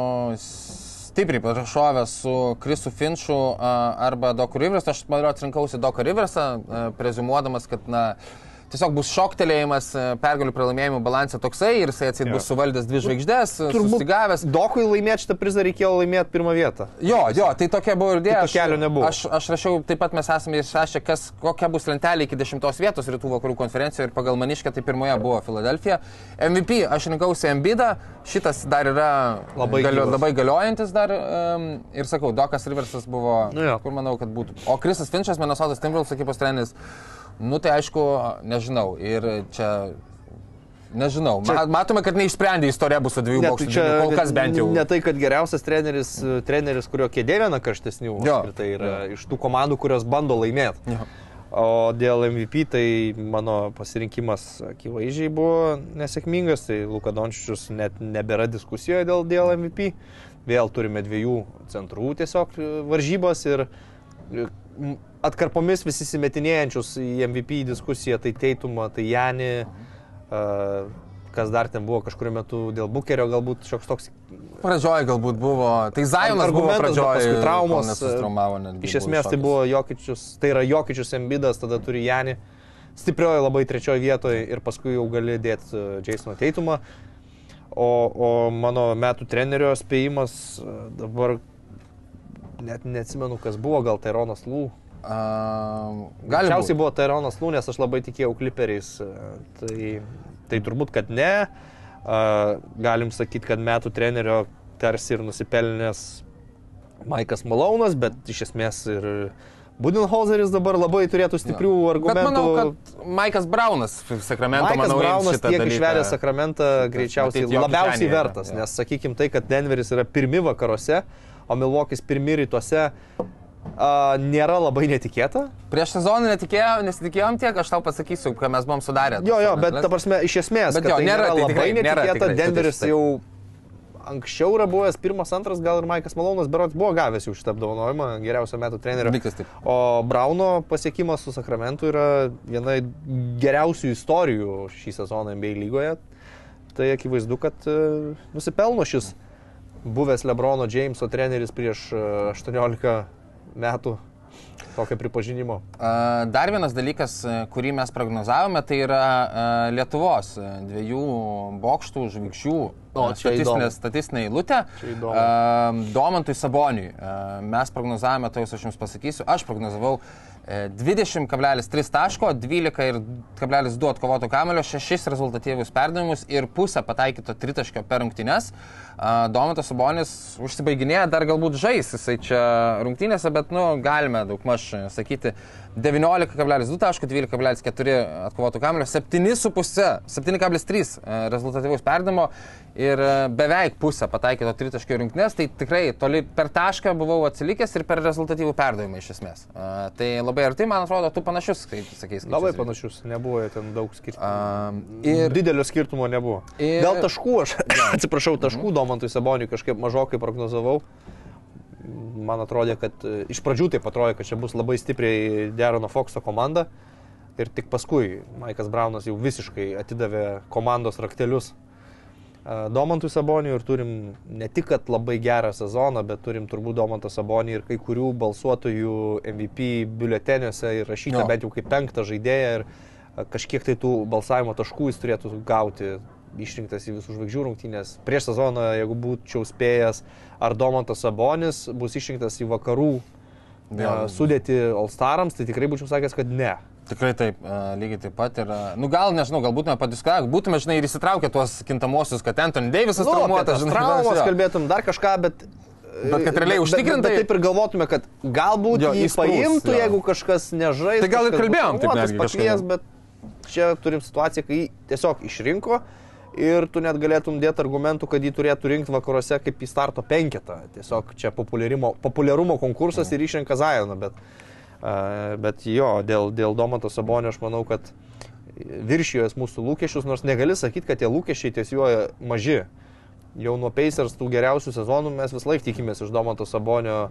stipriai parašovęs su Chrisu Finchu uh, arba Doku Riversu. Aš, man atrinkausi Doku Riversą, uh, preziumuodamas, kad, na, tiesiog bus šoktelėjimas, pergalių pralaimėjimų balansė toksai ir jisai atsit bus suvaldęs dvi žvaigždės, sustigavęs. Dokui laimėti šitą prizą reikėjo laimėti pirmą vietą. Jo, jo, tai tokia buvo ir idėja. Kito kelio nebuvo. Aš, aš rašiau, taip pat mes esame išrašę, kas, kokia bus lentelė iki dešimtos vietos rytų vakarų konferencijoje ir pagal maniškę tai pirmoje buvo Filadelfija. M V P aš rinkausi Embiidą, šitas dar yra labai, galio, labai galiojantis dar um, ir sakau, Dokas Riversas buvo, nu, kur manau, kad būtų. O Chrisas Finchas, Minnesotos Timberwolves ekipos treneris. Nu tai aišku, nežinau, ir čia, nežinau, čia, matome, kad neišsprendė istorija bus su dviejų ne, bokštų, čia, kol kas bent jau. Ne tai, kad geriausias treneris, treneris kurio kėdė viena karštesnių, tai yra jo. Iš tų komandų, kurios bando laimėti. Jo. O dėl M V P, tai mano pasirinkimas akivaizdžiai buvo nesėkmingas, tai Luka Dončičius net nebėra diskusijoje dėl, dėl M V P. Vėl turime dviejų centrų tiesiog varžybas ir atkarpomis visi simetinėjančius į M V P diskusiją, tai Teitumą, tai Janį, uh, kas dar ten buvo kažkuriuo metu dėl Bukerio, galbūt šioks toks... Pradžioje galbūt buvo, tai Zajonas buvo pradžioje, paskui traumos, netgi, iš esmės tai buvo Jokičius, tai yra Jokičius Embiidas, tada turi Janį, stiprioji labai trečioje vietoje ir paskui jau gali dėti Jasoną Teitumą, o, o mano metų trenerio spėjimas dabar net neatsimenu, kas buvo, gal Tyronas Lue. Uh, Galiausiai buvo Tyronas Lue, nes aš labai tikėjau Clipperiais, tai, tai turbūt, kad ne. Uh, galim sakyti, kad metų trenerio tarsi ir nusipelnęs Maikas Malonas, bet iš esmės ir Budenholzeris dabar labai turėtų stiprių ja. argumentų. Bet manau, kad Maikas Braunas, Sakramento, Maikas manau, Braunas tiek dalyką. Išvedęs Sakramentą greičiausiai labiausiai vertas, ja. Nes sakykim tai, kad Denveris yra pirmi vakaruose, o Milwaukee'is pirmi rytuose, Uh, nėra labai netikėta. Prieš sezoną netikėjom, nesitikėjom tiek, aš tau pasakysiu, ką mes buvom sudarę. Jo, jo, bet ta prasme, iš esmės, bet kad jo, tai nėra, nėra tai labai tikrai, netikėta. Nėra, tikrai, Denveris jau anksčiau yra buvęs pirmas, antras, gal ir Maikas Malonas berods buvo gavęs jau šitą apdovanojimą geriausio metų trenerio. O Brauno pasiekimas su Sakramentu yra viena geriausių istorijų šį sezoną N B A lygoje. Tai akivaizdu, kad uh, nusipelno šis buvęs LeBrono Jameso treneris prieš uh, aštuoniolika metų tokio pripažinimo. Dar vienas dalykas, kurį mes prognozavome, tai yra Lietuvos dviejų bokštų žvaigždžių statistinė, statistinė eilutė Domantui Saboniui. Mes prognozavome, tai aš jums pasakysiu, aš prognozavau dvidešimt kablelis tris taško, dvylika kablelis du atkovoto kamelio, šešis rezultatyvius perdavimus ir pusę pataikyto tritaškio per rungtynes. Domantas Sabonis užsibaiginėja, dar galbūt žais jisai čia rungtynėse, bet nu, galime daugmaž sakyti devyniolika kablelis du taško, dvylika kablelis keturi atkovoto kamelio, septyni kablelis trys rezultatyvaus perdavimo ir beveik pusę pataikyto tritaškio rungtynės, tai tikrai toli per tašką buvau atsilikęs ir per rezultatyvų perdavimą iš esmės. Uh, tai labai arti, man atrodo, tu panašius, kaip sakys. Labai panašius, nebuvo ten daug skirtumų. Uh, ir... Didelio skirtumo nebuvo. Ir... Dėl taškų, aš atsiprašau, taškų Domantui Saboniui kažkaip mažokai prognozavau. Man atrodė, kad iš pradžių taip atrodė, kad čia bus labai stipriai Derono Foxo komanda ir tik paskui Maikas Braunas jau visiškai atidavė komandos raktelius Domantui Saboniui ir turim ne tik kad labai gerą sezoną, bet turim turbūt Domantą Sabonį ir kai kurių balsuotojų M V P biuleteniuose įrašyta bent jau kaip penktą žaidėją ir kažkiek tai tų balsavimo taškų jis turėtų gauti, išrinktas į visų žvaigždžių rungtynės. Prieš sezoną, jeigu būčiau spėjęs, ar Domantas Sabonis bus išrinktas į vakarų ja, sudėti All-Starams, tai tikrai būčiau sakęs, kad ne. Tikrai taip, lygiai taip pat ir, nu gal, nežinau, gal būtume padiskavę, būtume, žinai, ir įsitraukę tuos kintamosius, kad Anthony Davisas nu, traumuotas, žinai. Traumas, kalbėtum dar kažką, bet... Bet kad realiai užtikrintai... Bet, bet taip ir galvotume, kad galbūt jo, jį sprūs, paimtų, jo. Jeigu kažkas nežais. Tai gal ir kalbėjom taip netgi pakvies, bet čia turim situaciją, kai jį tiesiog išrinko ir tu net galėtum dėti argumentų, kad jį turėtų rinkti vakaruose kaip į starto penketą. Tiesiog čia populiarumo konkursas ir išrenka Zajoną, bet... Bet jo, dėl, dėl Domanto Sabonio aš manau, kad viršijos mūsų lūkesčius, nors negali sakyti, kad tie lūkesčiai ties juo maži. Jau nuo Pacers tų geriausių sezonų mes vis laik tikimės iš Domanto Sabonio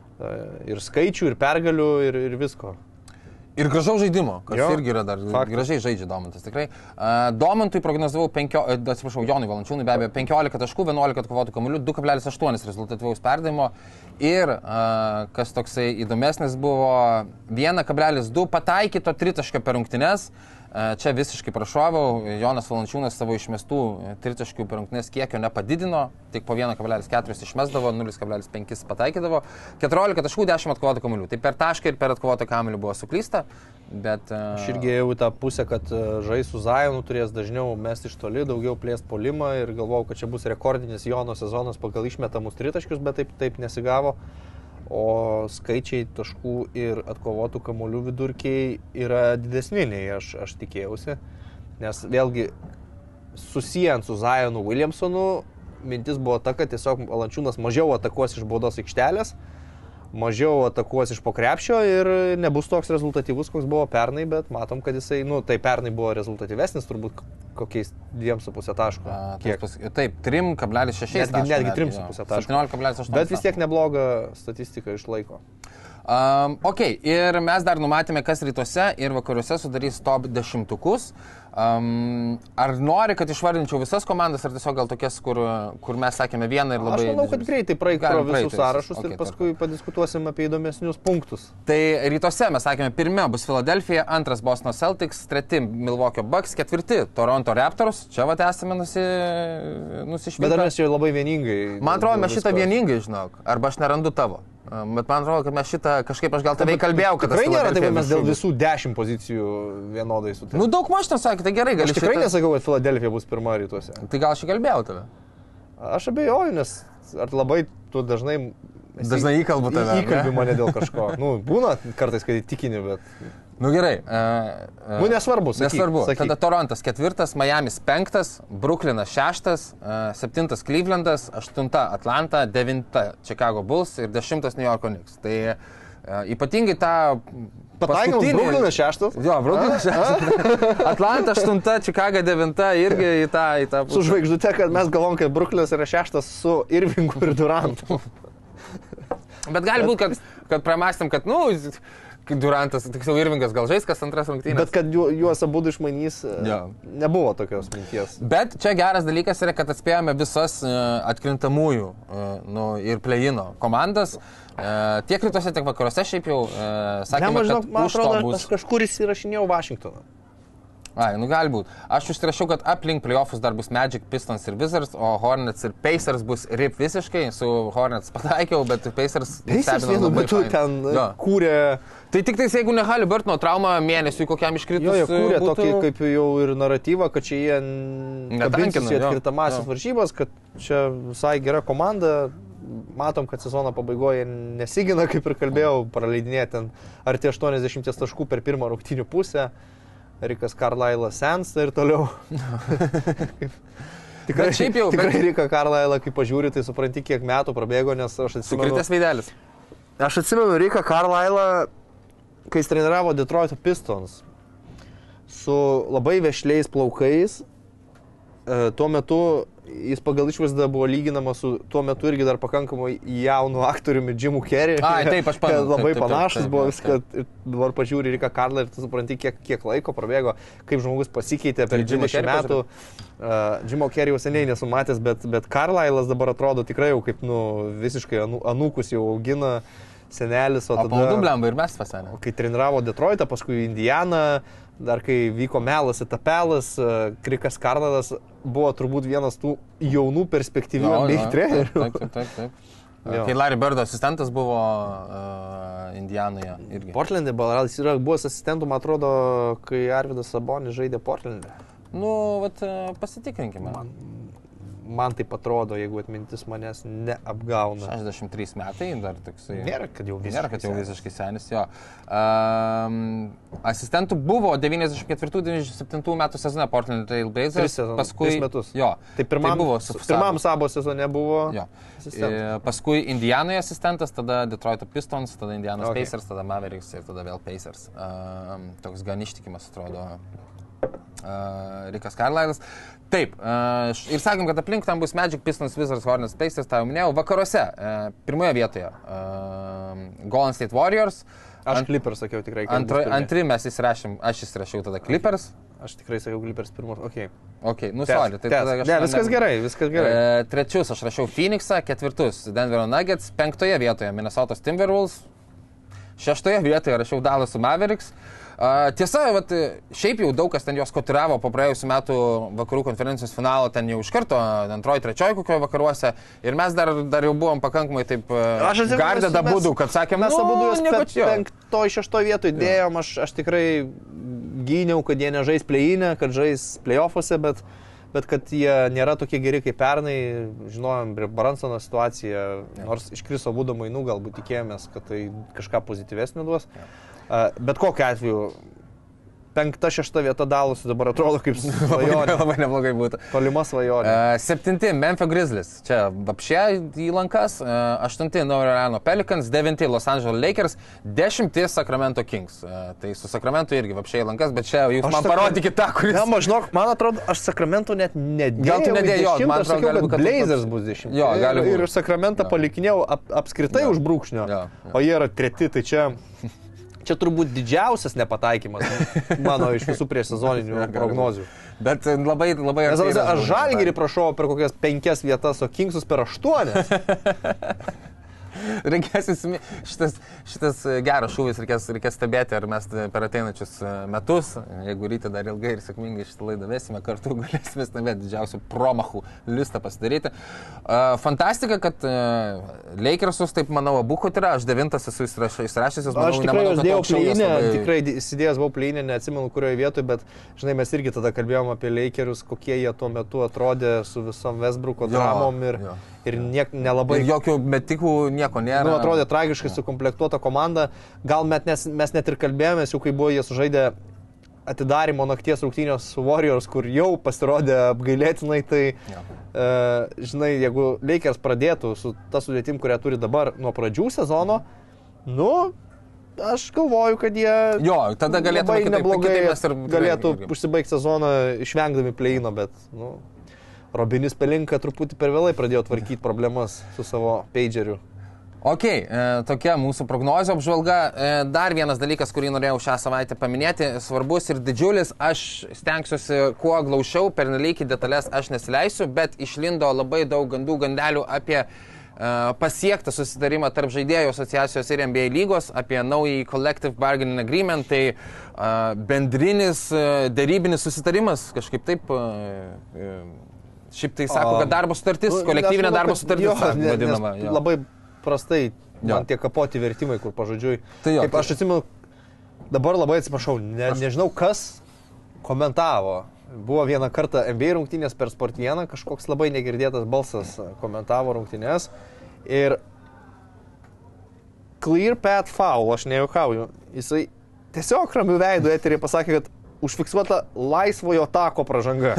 ir skaičių, ir pergalių, ir, ir visko. Ir gražaus žaidimo, kas jo, irgi yra dar faktas. Gražiai žaidžia Domantas, tikrai. Uh, Domantui prognozavau, penkio, atsiprašau, Jonui Valančiūnui be abejo, penkiolika taškų, vienuolika atkovotų kamuolių, du kablelis aštuoni rezultatyvaus perdavimo ir, uh, kas toksai įdomesnis buvo, vienas kablelis du pataikyto tritaškio per rungtynes. Uh, čia visiškai prašoviau, Jonas Valančiūnas savo išmestų tritaškių per rungtynes kiekio nepadidino, tik po vienas kablelis keturi išmesdavo, nulis kablelis penki pataikydavo, keturiolika taškų, dešimt atkovotų kamuolių. Tai per tašką ir per atkovotą kamuolį buvo suklysta. Bet, uh... Aš irgi jau į tą pusę, kad žais su Zajonu turės dažniau mesti iš toli, daugiau plėst puolimą ir galvojau, kad čia bus rekordinis Jono sezonas pagal išmetamus tritaškius, bet taip, taip nesigavo. O skaičiai taškų ir atkovotų kamuolių vidurkiai yra didesni nei aš, aš tikėjausi. Nes vėlgi susijant su Zajonu Williamsonu, mintis buvo ta, kad tiesiog Valančiūnas mažiau atakuos iš baudos aikštelės, mažiau atakuos iš po krepšio ir nebus toks rezultatyvus, koks buvo pernai, bet matom, kad jisai, nu, tai pernai buvo rezultatyvesnis, turbūt kokiais dviem su pusė taško. A, kiek? Pas, taip, trim kablelis šeši taško. Netgi, netgi trim su pusė taško. septyniolika kablelis aštuoni. Bet vis tiek neblogą statistiką išlaiko. Um, ok, ir mes dar numatėme, kas rytuose ir vakaruose sudarys top dešimtukus. Um, ar nori, kad išvardinčiau visas komandas, ar tiesiog gal tokias, kur, kur mes sakėme vieną ir labai... Aš manau, kad greitai praeik pro visus praeiti, sąrašus okay, ir paskui tarp. padiskutuosim apie įdomesnius punktus. Tai rytuose mes sakėme, pirmia bus Philadelphia, antras Bostono Celtics, treti Milwaukee Bucks, ketvirti Toronto Raptors. Čia vat esame nusi, nusišvilpę. Bet ar mes čia labai vieningai... Man atrodo, mes šitą vieningai, žinok, arba aš nerandu tavo. Bet man atrodo, kad mes šitą kažkaip, aš gal tavai kalbėjau, kad... Tikrai nėra taip, mes dėl visų dešimt pozicijų vienodai sutarėme. Nu daug maž ten sakė, tai gerai, gal aš tikrai šitą... nesakau, kad Philadelphia bus pirma rytuose. Tai gal aš įkalbėjau tave? Aš abejoju, nes ar labai tu dažnai... Dažnai įkalbu tave. Įkalbi mane dėl kažko. Nu, būna kartais, kad įtikini, bet... Nu gerai. Uh, uh, nu nesvarbu, sakyk. Nesvarbu. Sakyk. Tada Torontas ketvirtas, Miamis penktas, Brooklynas šeštas, uh, septintas Clevelandas, aštunta Atlanta, devinta Chicago Bulls ir dešimtas New York Knicks. Tai uh, ypatingai tą... Pataikimas Brooklynas šeštas? Jo, Brooklynas šeštas. Atlanta aštunta, Chicago devinta irgi į tą... Į tą su žvaigždute, kad mes galvom, kad Brooklynas yra šeštas su Irvingu ir Durantu. Bet gali būti, kad, kad pramastėm, kad, nu... Durantas, tiksliau Irvingas gal žais, kas antras rungtynės. Bet kad ju, juos abu išmanys, ja. Nebuvo tokios minties. Bet čia geras dalykas yra, kad atspėjome visas uh, atkrintamųjų uh, nu, ir play-ino komandas. Uh, tiek rytuose, tiek vakaruose šiaip jau uh, sakėme, ne, žinok, kad man už atrodo, to bus. Aš kažkur įsirašinėjau Vašingtoną. Ai, nu gali būt. Aš užsirašiau, kad aplink playoffus dar bus Magic, Pistons ir Wizards, o Hornets ir Pacers bus rip visiškai. Su Hornets pataikiau, bet Pacers... Pacers vienu metu ten jo. Kūrė... Tai tik tais, jeigu ne Haliburtono trauma mėnesiui kokiam iškritus... Jo, jie kūrė būtų... tokį kaip jau ir naratyvą, kad čia jie kabinsis į atkritamasis varžybas, kad čia visai gera komanda. Matom, kad sezono pabaigoje nesigina, kaip ir kalbėjau, praleidinė ten arti aštuoniasdešimt taškų per pirmą rungtynių pusę. Rikas Carlisle'as sensta ir toliau. tikrai jau, tikrai bet... Riką Carlisle'ą, kai pažiūri, tai supranti, kiek metų prabėgo, nes aš atsimenu... Sukritęs veidelis. Aš atsimenu Riką Carlisle'ą, kai jis treniravo Detroito Pistons, su labai vešliais plaukais. E, tuo metu jis pagal išvaizdą buvo lyginamas su tuo metu irgi dar pakankamai jaunu aktoriumi Jimu Carrey. Ai, taip, aš pamenu. Labai taip, taip, panašus taip, buvo taip, viskas. Ir dabar pažiūri Riką Carlisle'ą ir tu supranti, kiek, kiek laiko prabėgo, kaip žmogus pasikeitė per dvidešimt metų. Uh, Jimo Carrey jau seniai nesu matęs, bet, bet Carlyle'as dabar atrodo tikrai jau kaip nu, visiškai anu, anūkus jau augina senelis. O, o tada, blemba ir mes pasenė. Kai treniravo Detroitą, paskui Indianą, dar kai vyko Melas etapelas, uh, Krikas Carlyle'as buvo turbūt vienas tų jaunų perspektyvių N B A trenerių. Taip, taip, taip. taip. Kai Larry Birdo asistentas buvo uh, Indianoje irgi. Portlande Balaradis yra buvęs asistentų, man atrodo, kai Arvydas Sabonis žaidė Portlande. Nu, vat pasitikrinkime. Man, man taip atrodo, jeigu atmintis manęs neapgauna. šešiasdešimt trys metai, dar toksai. Nėra, kad jau visiškai, nėra, kad jau visiškai senis, jo. Um, asistentų buvo devyniasdešimt ketvirtų devyniasdešimt septintų metų sezone Portland Trail Blazers. Tris sezonus, paskui, tris metus. Jo. Tai pirmam, tai buvo su pirmam Sabo sezone buvo. Jo. E, paskui Indianoje asistentas, tada Detroit Pistons, tada Indianos okay. Pacers, tada Mavericks ir tada vėl Pacers. Um, toks gan ištikimas atrodo. Uh, Rikas Carlyle'as. Taip, uh, ir sakėm, kad aplink tam bus Magic, Pistons, Wizards, Hornets, Pacers, tą jau minėjau. Vakaruose, uh, pirmoje vietoje uh, Golden State Warriors. Aš Ant, Clippers sakiau tikrai. Antri, antri mes įsirašėm, aš įsirašiau tada Clippers. Aš tikrai sakiau Clippers pirmos, okei. Okay. Ok, nu sorry. Tai tada ne, viskas ne... gerai, viskas gerai. Uh, trečius aš rašiau Phoenixą, ketvirtus Denverio Nuggets, penktoje vietoje Minnesotos Timberwolves, šeštoje vietoje rašiau Dallas Mavericks. Uh, tiesa, vat, šiaip jau daug kas ten jos kotiravo po praėjusių metų vakarų konferencijos finalo, ten jau iš karto antroji, trečioji kokioje vakaruose ir mes dar, dar jau buvom pakankamai taip uh, gardę dabūdų, kad sakėm, mes nu, abudu jos nieko pe, penktoj, šeštoj vietoj dėjom, aš, aš tikrai gyniau, kad jie nežais play-inę, kad žais play-offuose, bet, bet kad jie nėra tokie geri kaip pernai, žinojom, Bransono situaciją, nors iškriso abudu mainų, galbūt tikėjomės, kad tai kažką pozityvesnio duos. Ja. Bet kokiu atveju, penkta, šešta vieta Dalasui dabar atrodo kaip svajonė. Labai neblogai būtų. Tolima svajonė. Uh, septinti Memphis Grizzlies, čia vapšė į lankas. Uh, aštunti New Orleans Pelicans, devinti Los Angeles Lakers, dešimti Sacramento Kings. Uh, tai su Sacramento irgi vapšė į lankas, bet čia jūs aš man sakra... parodykite tą, kuris... Ne, man žinok, man atrodo, aš Sacramento net nedėjau. Gal tu nedėjau, man atrodo, sakiau, gali, kad Blazers bus dešimti. Jo, gali būti. Ir, ir Sacramentą palikinėjau ap, apskritai jo. Už brūkšnio, jo, jo. O jie yra treti, tai čia... Čia turbūt didžiausias nepataikymas mano iš visų prieš sezoninių prognozių. Bet labai, labai... Nes aš Žalgirį prašau per kokias penkias vietas, o Kingsus per aštuonias. Reikės įsimi... šitas, šitas geras šūvis, reikės, reikės stebėti, ar mes per ateinančius metus, jeigu ryte dar ilgai ir sėkmingai šitą laidą vesime, kartu galėsime stebėti didžiausių promachų listą pasidaryti. Uh, fantastika, kad uh, Lakersus, taip manau, abu yra, aš devintas esu įsirašęs, manau, aš tikrai nemanau, kad dėjau pleinę, labai... tikrai įsidėjęs buvau pleinę, neatsimenu, kurioje vietoje, bet, žinai, mes irgi tada kalbėjom apie Lakerius, kokie jie tuo metu atrodė su visom Westbrooko dramom ir... Jo. Ir niek, nelabai... Ir jokių metikų nieko nėra. Nu, atrodė tragiškai sukomplektuota komanda. Gal met, nes, mes net ir kalbėjomės, jau kai buvo jie sužaidę atidarimo nakties rungtynės su Warriors, kur jau pasirodė apgailėtinai, tai, ja. e, žinai, jeigu Lakers pradėtų su ta sudėtim, kurią turi dabar nuo pradžių sezono, nu, aš galvoju, kad jie... Jo, tada galėtų kitaip, neblogai kitaip ir, galėtų užsibaigti sezoną išvengdami play-ino, bet, nu... Robinis Pelinka truputį per vėlai pradėjo tvarkyti problemas su savo pageriu. Ok, e, tokia mūsų prognozio apžvalga. E, dar vienas dalykas, kurį norėjau šią savaitę paminėti, svarbus ir didžiulis, aš stengsiuosi kuo glaušiau, pernelyg į detalės aš nesileisiu, bet išlindo labai daug gandų gandelių apie e, pasiektą susitarimą tarp žaidėjų asociacijos ir N B A lygos, apie naują Collective Bargaining Agreement, tai e, bendrinis e, derybinis susitarimas, kažkaip taip... E, Šiaip tai sako, kad darbo sutartis, um, kolektyvinė manau, darbo sutartis, jo, vadinama. Jo. Labai prastai man tie kapoti vertimai, kur pažodžiui. Tai jo, Kaip aš atsimenu, dabar labai atsiprašau, ne, aš... nežinau, kas komentavo. Buvo vieną kartą N B A rungtynės per Sport vieną, kažkoks labai negirdėtas balsas komentavo rungtynės. Ir clear path foul, aš nejuokauju, jisai tiesiog ramių veidų eterį pasakė, kad užfiksuota laisvojo tako pražanga.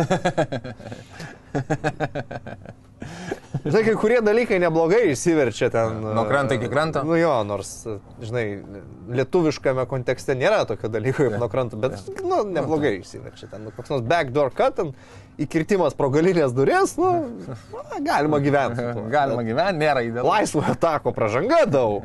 Žinai, kai kurie dalykai neblogai išsiverčia ten. Nuo kranto iki kranto. Nu jo, nors, žinai, lietuviškame kontekste nėra tokio dalyko kaip nuo kranto, bet, nu, neblogai išsiverčia ten. Koks nors backdoor cut ten įkirtimas pro galinės durės, nu, na, galima gyventi. Galima gyventi, nėra idealu. Laisvojo tako pražanga daug.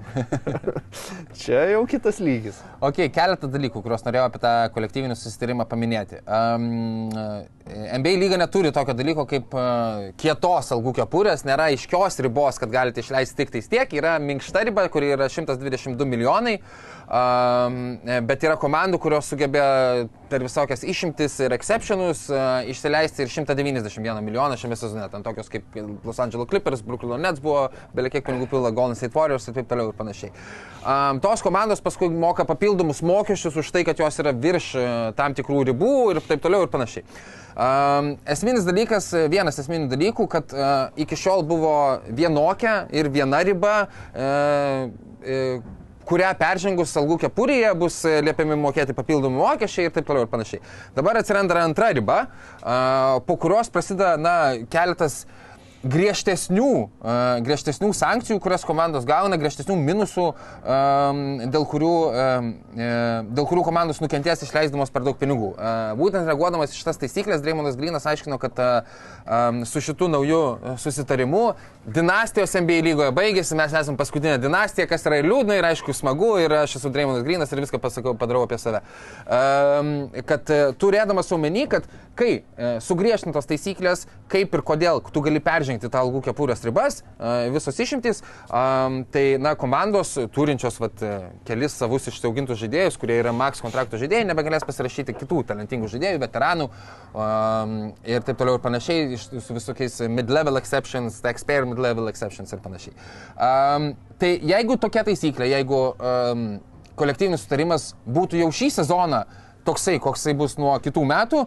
Čia jau kitas lygis. Ok, keletą dalykų, kuriuos norėjau apie tą kolektyvinį susitarimą paminėti. Um, N B A lyga neturi tokio dalyko kaip uh, kietos algų kepurės, nėra aiškios ribos, kad galite išleisti tik tais tiek, yra minkšta riba, kuri yra šimtas dvidešimt du milijonai, um, bet yra komandų, kurios sugebė per visokias išimtis ir exceptionus uh, išsileisti ir šimtą devyniasdešimt vieną milijoną šiame sezone, ten tokios kaip Los Angeles Clippers, Brooklyn Nets buvo, belie kiek pinigų pila Golden State Warriors ir taip toliau ir panašiai. Um, tos komandos paskui moka papildomus mokesčius už tai, kad jos yra virš uh, tam tikrų ribų ir taip toliau ir panašiai. Um, esminis dalykas, vienas esminių dalykų, kad uh, iki šiol buvo vienokia ir viena riba, uh, uh, kurią peržengus algų kepurėje bus liepiami mokėti papildomų mokesčiai ir taip toliau ir panašiai. Dabar atsiranda antra riba, uh, po kurios prasideda na, keletas griežtesnių, uh, griežtesnių sankcijų, kurias komandos gauna, griežtesnių minusų, um, dėl, kurių, um, dėl kurių komandos nukentės išleisdamos per daug pinigų. Uh, būtent reaguodamas į šitas taisyklės, Dreymondas Greenas aiškino, kad uh, um, su šitu nauju susitarimu dinastijos N B A lygoje baigėsi, mes esame paskutinė dinastija, kas yra ir liūdna, ir aišku smagu, ir aš esu Dreymondas Greenas ir viską pasakau, padarau apie save. Um, kad uh, turėdamas omeny, kad kai uh, sugriežtintos taisyklės, kaip ir kodėl tu gali peržengti tą algų kepurės ribas, visos išimtys, tai na, komandos turinčios vat, kelis savus išsiaugintus žaidėjus, kurie yra max kontrakto žaidėjai, nebegalės pasirašyti kitų talentingų žaidėjų, veteranų ir taip toliau ir panašiai, su visokiais mid-level exceptions, taxpayer mid-level exceptions ir panašiai. Tai jeigu tokia taisyklė, jeigu kolektyvinis sutarimas būtų jau šį sezoną toksai, koksai bus nuo kitų metų,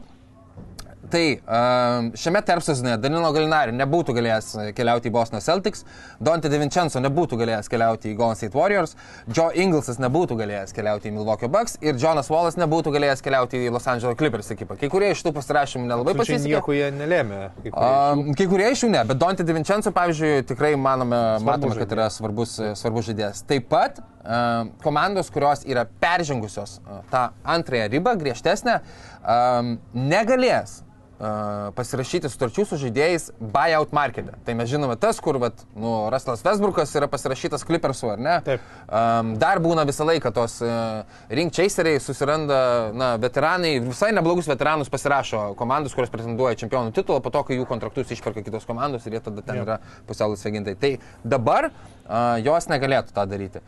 tai šiame tarpsezone Danilo Gallinari nebūtų galėjęs keliauti į Boston Celtics, Donte DiVincenzo nebūtų galėjęs keliauti į Golden State Warriors, Joe Inglesas nebūtų galėjęs keliauti į Milwaukee Bucks ir Jonas Wallas nebūtų galėjęs keliauti į Los Angeles Clippers ekipą. Kai kurie iš tų pasirašymų nelabai pasisekė. Nieko jie nelėmė. Kai kurie, uh, kai kurie iš jų ne, bet Donte DiVincenzo, pavyzdžiui, tikrai manome, matome, kad yra svarbus, svarbus žaidėjas. Taip pat uh, komandos, kurios yra peržengusios uh, tą antrąją ribą, griežtesnę, um, negalės pasirašyti sutarčių su žaidėjais buyout markete. Tai mes žinome tas, kur vat, nu, Russellas Westbrookas yra pasirašytas Clippers'u, ar ne? Taip. Um, dar būna visą laiką tos uh, ring chaseriai susiranda, na, veteranai, visai neblogus veteranus pasirašo komandos, kurios pretenduoja čempionų titulą, po to, kai jų kontraktus išperka kitos komandos ir jie tada ten Jop. Yra pusiau laisvi agentai. Tai dabar uh, jos negalėtų tą daryti.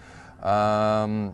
Um,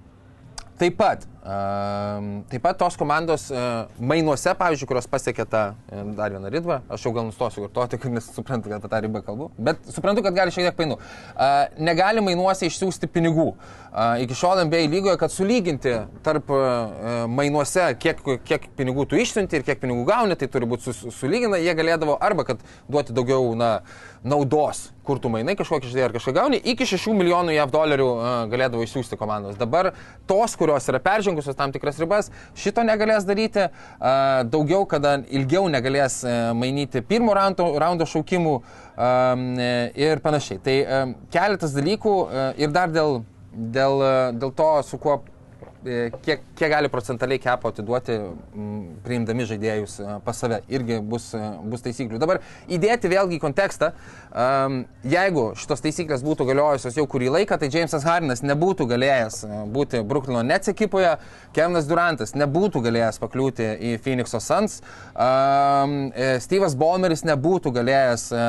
Taip pat, uh, taip pat tos komandos uh, mainuose, pavyzdžiui, kurios pasiekė tą uh, dar vieną ribą, aš jau gal nustosiu kartoti, kad nesuprantu, kad apie tą ribą kalbu, bet suprantu, kad gali šiek tiek painu. Uh, negali mainuose išsiųsti pinigų. Uh, iki šiol N B A lygoje, kad sulyginti tarp uh, mainuose, kiek, kiek pinigų tu išsiunti ir kiek pinigų gauni, tai turi būti sus, sulygina, jie galėdavo arba kad duoti daugiau na, naudos, kur tu mainai kažkokį žaidėją ar kažką gauni, iki šešių milijonų jav dolerių uh, galėdavo išsiųsti komandos. Dabar tos, kurios yra peržengusios tam tikras ribas, šito negalės daryti, uh, daugiau, kada ilgiau negalės uh, mainyti pirmo raundo, raundo šaukimų um, ir panašiai. Tai um, keletas dalykų uh, ir dar dėl, dėl, uh, dėl to, su kuo Kiek, kiek gali procentaliai kepo atiduoti m, priimdami žaidėjus a, pas save, irgi bus, a, bus taisyklių. Dabar įdėti vėlgi į kontekstą, um, jeigu šitos taisyklės būtų galiojusios jau kurį laiką, tai Jamesas Hardenas nebūtų galėjęs a, būti Brooklyno Nets ekipoje, Kevinas Durantas nebūtų galėjęs pakliūti į Phoenix'o Suns, um, Steve'as Ballmeris nebūtų galėjęs a,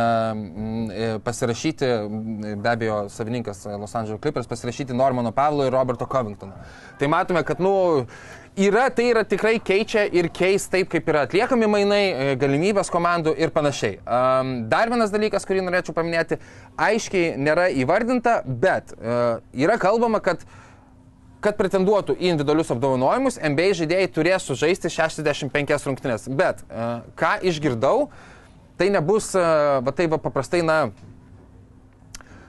m, pasirašyti, be abejo, savininkas Los Angeles Clippers, pasirašyti Normano Pavlo ir Roberto Covingtono. Tai matome, kad, nu, yra, tai yra tikrai keičia ir keis taip, kaip yra atliekami mainai, galimybės komandų ir panašiai. Um, dar vienas dalykas, kurį norėčiau paminėti, aiškiai nėra įvardinta, bet uh, yra kalbama, kad kad pretenduotų į individualius apdovanojimus, N B A žaidėjai turės sužaisti šešiasdešimt penkias rungtynes. Bet uh, ką išgirdau, tai nebus, uh, va taip va paprastai, na,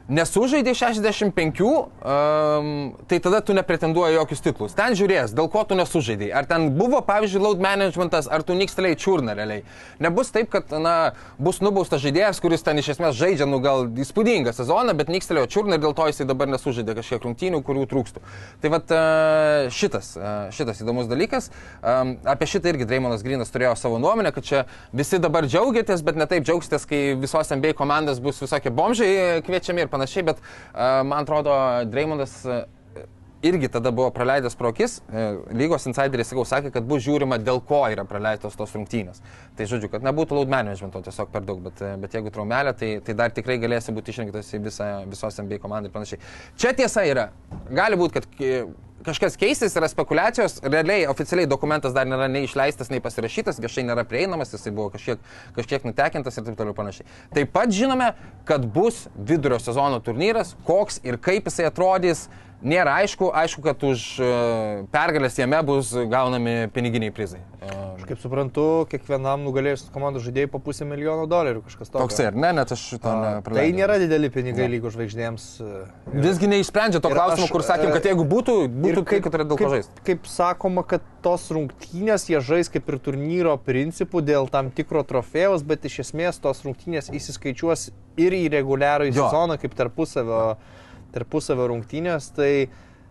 nesužaidė šešiasdešimt penki, um, tai tada tu nepretenduoji jokius titlus. Ten žiūrės, dėl ko tu nesužaidai. Ar ten buvo, pavyzdžiui, load managementas, ar tu nikstelėjai čiurną realiai. Nebus taip, kad na, bus nubaustas žaidėjas, kuris ten iš esmės žaidžia, nu gal įspūdingą sezoną, bet nikstelėjo čiurną ir dėl to jisai dabar nesužaidė kažkiek rungtynių, kurių trūkstų. Tai vat šitas, šitas įdomus dalykas. Um, apie šitą irgi Draymondas Greenas turėjo savo nuomonę, kad čia visi dabar džiaugiatės, bet ne taip džiaugsitės, kai visos N B A komandos bus visokie bomžiai kviečiami ir panašiai, bet uh, man atrodo, Draymondas uh, irgi tada buvo praleidęs pro akis. Uh, lygos insideriai, sakau, sakė, kad bus žiūrima, dėl ko yra praleistos tos rungtynės. Tai žodžiu, kad nebūtų load managemento tiesiog per daug, bet, bet jeigu traumelė, tai, tai dar tikrai galėsi būti išrinktas į visą, visos N B A komandą ir panašiai. Čia tiesa yra. Gali būti, kad kažkas keisis, yra spekulacijos, realiai oficialiai dokumentas dar nėra nei išleistas, nei pasirašytas, viešai nėra prieinamas, jisai buvo kažkiek, kažkiek nutekintas ir taip toliau panašiai. Taip pat žinome, kad bus vidurio sezono turnyras, koks ir kaip jisai atrodys, nėra aišku, aišku, kad už pergalės jame bus gaunami piniginiai prizai. Aš kaip suprantu, kiekvienam nugalėjusios komandos žaidėjai po pusę milijono dolerių kažkas tokio. Toks ir, ne, net aš šito nepraleidau. Tai nėra dideli pinigai lygos žvaigždėms. Visgi neišsprendžia to klausimo, kur sakėm, kad jeigu būtų, būtų kaip, kad yra dėl ko žaisti. Kaip, kaip sakoma, kad tos rungtynės jie žais kaip ir turnyro principų dėl tam tikro trofėjaus, bet iš esmės tos rungtynės įsiskaičiuos ir į reguliarų sezoną kaip tarpusavio, tarpusavio rungtynės, tai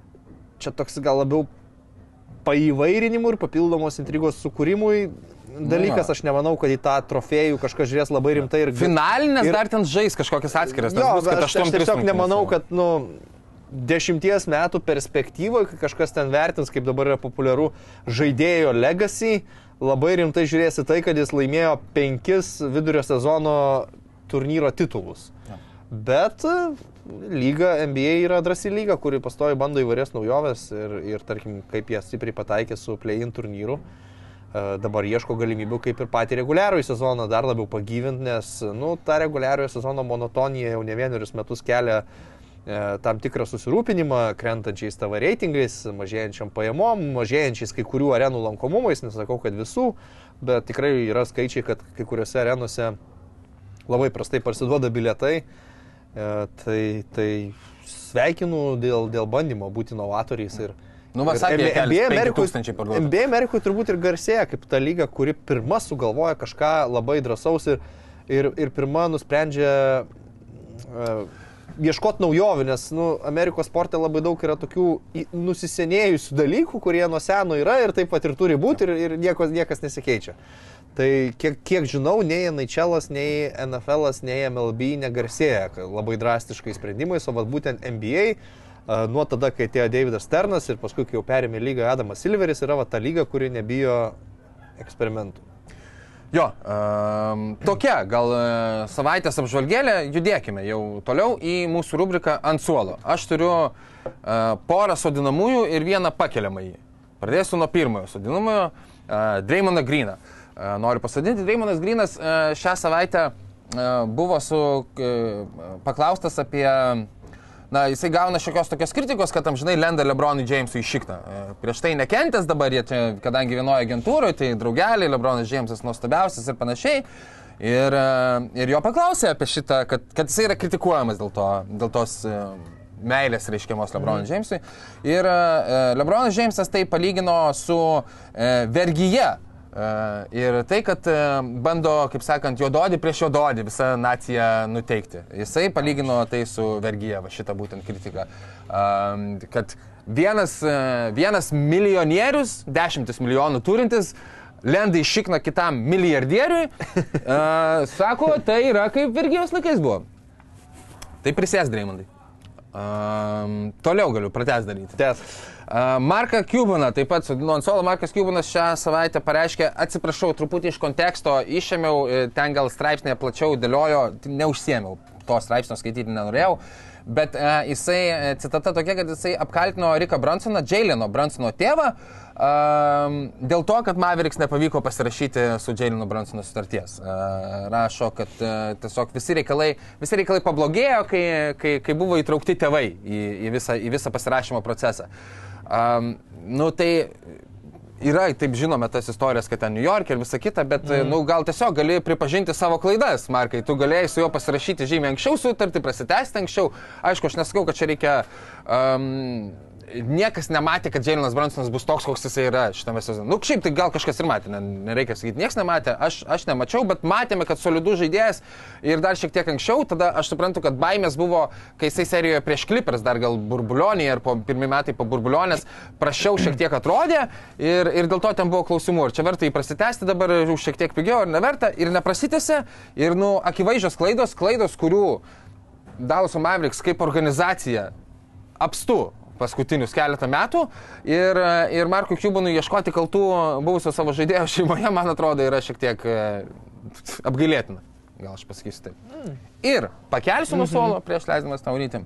čia toks gal labiau paįvairinimui ir papildomos intrigos sukūrimui dalykas, aš nemanau, kad į tą trofėjų kažkas žiūrės labai rimtai. Ir finalinės ir, dar ten žais kažkokias atskiras. Jo, bus, aš, aš tiesiog nemanau, kad nu, dešimties metų perspektyvoje, kai kažkas ten vertins, kaip dabar yra populiaru, žaidėjo legacy, labai rimtai žiūrėsi tai, kad jis laimėjo penkis vidurio sezono turnyro titulus. Ja. Bet lyga, N B A yra drąsi lyga, kuri pastovi bando įvairias naujoves ir, ir tarkim, kaip jie stipriai pataikė su play-in turnyru. Dabar ieško galimybių kaip ir patį reguliarųjį sezoną dar labiau pagyvinti, nes nu, ta reguliarųjį sezono monotonija jau ne vienerius metus kelia e, tam tikrą susirūpinimą, krentančiais tavo reitingais, mažėjančiam pajamom, mažėjančiais kai kurių arenų lankomumais, nesakau, kad visų, bet tikrai yra skaičiai, kad kai kuriuose arenose labai prastai parsiduoda bilietai. E, tai, tai sveikinu dėl, dėl bandymo būti novatoriais ir Nu, va, sakė, N B A Amerikoje N B A Amerikoje turbūt ir garsėja kaip ta lyga, kuri pirma sugalvoja kažką labai drąsaus ir, ir, ir pirma nusprendžia uh, ieškoti naujovių, nes nu, Amerikos sporte labai daug yra tokių nusisenėjusių dalykų, kurie nuo seno yra ir taip pat ir turi būti ir, ir nieko, niekas nesikeičia. Tai kiek, kiek žinau, nei N H L, nei N F L, nei M L B negarsėja labai drastiškai sprendimais, o vat būtent N B A Uh, nuo tada, kai atėjo Davidas Sternas ir paskui, kai jau perėmė lygą Adamas Silveris, yra va, ta lyga, kuri nebijo eksperimentų. Jo, um, tokia gal uh, savaitės apžvalgėlė, judėkime jau toliau į mūsų rubriką Ant suolo. Aš turiu uh, porą sodinamųjų ir vieną pakeliamąjį. Pradėsiu nuo pirmojo sodinamojo, uh, Draymondą Greeną. Uh, noriu pasodinti, Draymondas Greenas uh, šią savaitę uh, buvo su, uh, paklaustas apie Na, jisai gauna šiokios tokios kritikos, kad amžinai lenda LeBronui Jamesui į šikną. Prieš tai nekentęs dabar, jie čia, kadangi vienoje agentūroje, tai draugeliai, LeBronas Jamesas nuostabiausias ir panašiai. Ir, ir jo paklausė apie šitą, kad, kad jisai yra kritikuojamas dėl, to, dėl tos meilės reiškiamos LeBronui Jamesui. Ir LeBronas Jamesas tai palygino su vergyje. Uh, ir tai, kad uh, bando, kaip sakant, juododį prieš juododį visą naciją nuteikti. Jisai palygino tai su vergyje, va šitą būtent kritiką. Uh, kad vienas, uh, vienas milijonierius, dešimtis milijonų turintis, lenda į šikną kitam milijardieriui, uh, sako, tai yra kaip vergijos laikais buvo. Tai prisės, Draymondai. Uh, toliau galiu pratęs daryti. Tes. Uh, Marką Cubaną, taip pat sodino ant suolo. Markas Cubanas šią savaitę pareiškė, atsiprašau, truputį iš konteksto išėmiau, ten gal straipsnėje plačiau dėliojo, neužsiėmiau, to straipsnio skaityti nenorėjau, bet uh, jisai, citata tokia, kad jisai apkaltino Ricką Brunsoną, Jayleno Brunsono tėvą, uh, dėl to, kad Mavericks nepavyko pasirašyti su Jayleno Brunsono sutarties. Uh, rašo, kad uh, tiesiog visi reikalai, visi reikalai pablogėjo, kai, kai, kai buvo įtraukti tėvai į, į, visą, į visą pasirašymo procesą. Um, nu tai yra, taip žinome tas istorijas, kad ten New York ir visa kita, bet, mm. nu, gal tiesiog gali pripažinti savo klaidas, Markai. Tu galėjai su juo pasirašyti žymiai anksčiau sutartį, prasitęsti anksčiau. Aišku, aš nesakau, kad čia reikia... Um, Niekas nematė, kad Jaylenas Brunsonas bus toks, koks jisai yra šitame sezone. Nu, šiaip tai gal kažkas ir matė, nereikia sakyti, niekas nematė, aš, aš nemačiau, bet matėme, kad solidus žaidėjas ir dar šiek tiek anksčiau, tada aš suprantu, kad baimės buvo, kai jisai serijoje prieš Clippers, dar gal Burbulionį ir po pirmie metai po Burbulionės prašiau šiek tiek atrodė ir, ir dėl to ten buvo klausimų, ar čia verta jį prasitęsti dabar už šiek tiek pigiau, ar neverta, ir neprasitęsė, ir, nu, akivaizdžios klaidos, klaidos, kurių Dallas Mavericks kaip organizacija apstu paskutinius keletą metų ir, ir Markui Cubanui ieškoti kaltų buvusio savo žaidėjo šeimoje, man atrodo, yra šiek tiek apgailėtina. Gal aš pasakysiu taip. Ir pakelsiu nuo suolo prieš leisdamas tau rytį.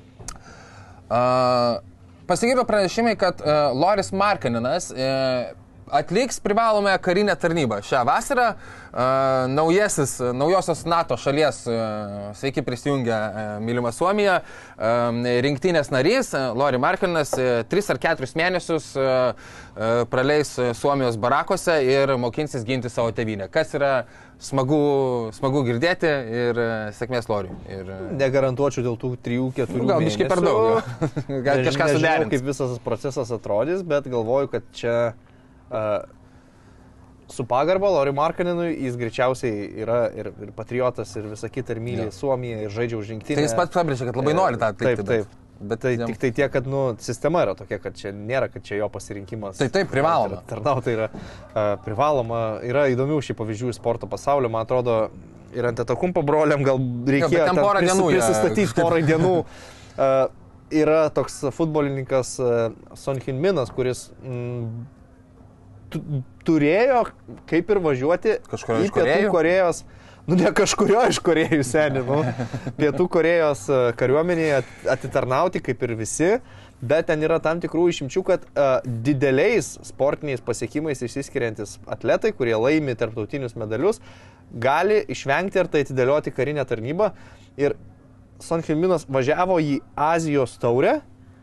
Uh, Pasigirdo pranešimai, kad uh, Loris Markkaninas uh, atliks privalomąją karinę tarnybą šią vasarą. Uh, naujasis, naujosios NATO šalies, uh, sveiki prisijungę, uh, mylima Suomija, uh, rinktinės narys, uh, Lori Markkaninas, uh, tris ar keturis mėnesius uh, uh, praleis Suomijos barakose ir mokinsis ginti savo tėvynę. Kas yra smagu, smagu girdėti ir uh, sėkmės Loriui. Ir, uh, Negarantuočiau dėl tų trijų keturių gal biškai per daug. Gal kažką suderinti. Kaip visas tas procesas atrodys, bet galvoju, kad čia Uh, su pagarba Lori Markkaninui jis greičiausiai yra ir, ir patriotas, ir visa kita, ir myli ja. Suomiją, ir žaidžia už rinktinę. Tai jis pats pabrėžia, kad labai nori tą atlikti. Taip, taip. Bet, bet tai jam... tik tai tiek, kad nu, sistema yra tokia, kad čia nėra, kad čia jo pasirinkimas. Tai taip, privaloma. Tarnautai yra uh, privaloma. Yra įdomių šį pavyzdžių iš sporto pasaulio. Man atrodo, ir Antetokounmpo broliam gal reikėjo jo, ten porą pris, dienų prisistatyti ja. porą dienų. Uh, yra toks futbolininkas uh, Son Heung-minas, kuris... Mm, turėjo kaip ir važiuoti kažkurio į Pietų Korėjos, nu ne kažkurio iš Korėjų senį, nu, Pietų Korėjos kariuomenėje atitarnauti kaip ir visi, bet ten yra tam tikrų išimčių, kad uh, dideliais sportiniais pasiekimais išsiskiriantis atletai, kurie laimi tarptautinius medalius, gali išvengti ir tai atidėlioti karinę tarnybą. Ir Son Heung-minas važiavo į Azijos taurę,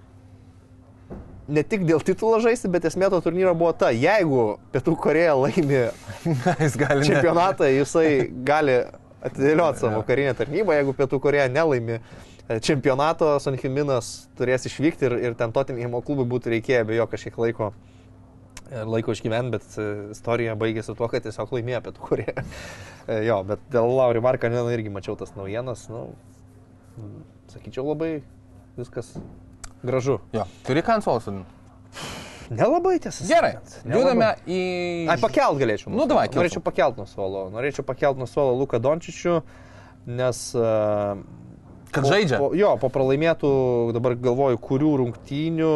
ne tik dėl titulo žaisti, bet esmė to turnyro buvo ta, jeigu Pietų Korėja laimi jis gali čempionatą, jisai gali atidėlioti savo karinę tarnybą, jeigu Pietų Korėja nelaimi čempionato, Son Heung-minas turės išvykti ir, ir ten Tottenhamo klubui būtų reikėję be jo kažkiek laiko, laiko išgyventi, bet istorija baigėsi tuo, kad tiesiog laimėjo Pietų Korėja. Jo, bet dėl Lauri Markkanino irgi mačiau tas naujienas, nu, sakyčiau, labai viskas gražu. Jo. Turi ką ant suolo sudinti? Nelabai tiesą. Gerai. Judame į... Ai, pakelt galėčiau. Nu, davai, kilsum. Norėčiau pakelt nuo suolo. Norėčiau pakelt nuo suolo Luką Dončičių, nes... Uh, Kad po, žaidžia? Po, jo, po pralaimėtų, dabar galvoju, kurių rungtynių...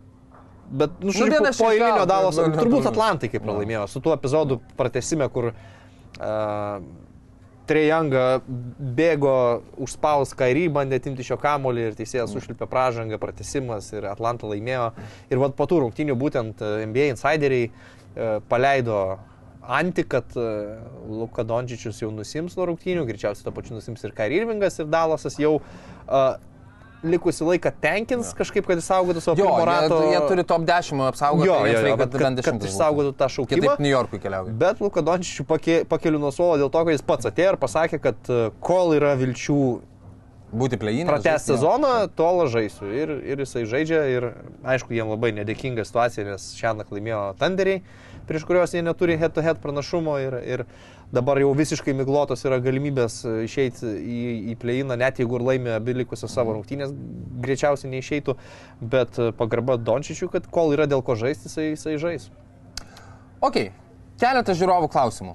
Bet, nu, štai nu, po, po eilinio Dalos... Turbūt Atlantai kaip pralaimėjo. Su tuo epizodu pratęsime, kur... Uh, Trae Youngą bėgo užspaus Kyrie, bandė atimti šio kamuolį ir teisėjas užlipė pražangą, pratęsimas ir Atlanta laimėjo. Ir vat po tų rungtynių būtent N B A insideriai e, paleido antį, kad e, Luka Dončičius jau nusims nuo rungtynių, greičiausiai to pačiu nusims ir Kyrie Irvingas ir Dallasas jau e, likusi laiką tenkins kažkaip, kad išsaugotų savo pirmo rato. Jie, jie turi top dešimt apsaugoti, jo, jo, jo, reikia, kad, kad, kad išsaugotų tą šaukimą. Kitaip New Yorkui keliauja. Bet Luka Dončičių pake, pakeliu nuo suolo dėl to, kad jis pats atėjo ir pasakė, kad kol yra vilčių būti play-in, pratęsti sezoną, tol žaisiu. Ir, ir jisai žaidžia ir aišku, jiem labai nedėkinga situacija, nes šiandien laimėjo Thunderiai, prieš kuriuos jie neturi head-to-head pranašumo ir, ir dabar jau visiškai miglotos yra galimybės išeiti į, į play-iną, net jeigu ir laimė abi likusios savo rungtynės, greičiausiai neišeitų, bet pagarba Dončičiui, kad kol yra dėl ko žaisti, jisai, jisai žais. Ok, keletą žiūrovų klausimų.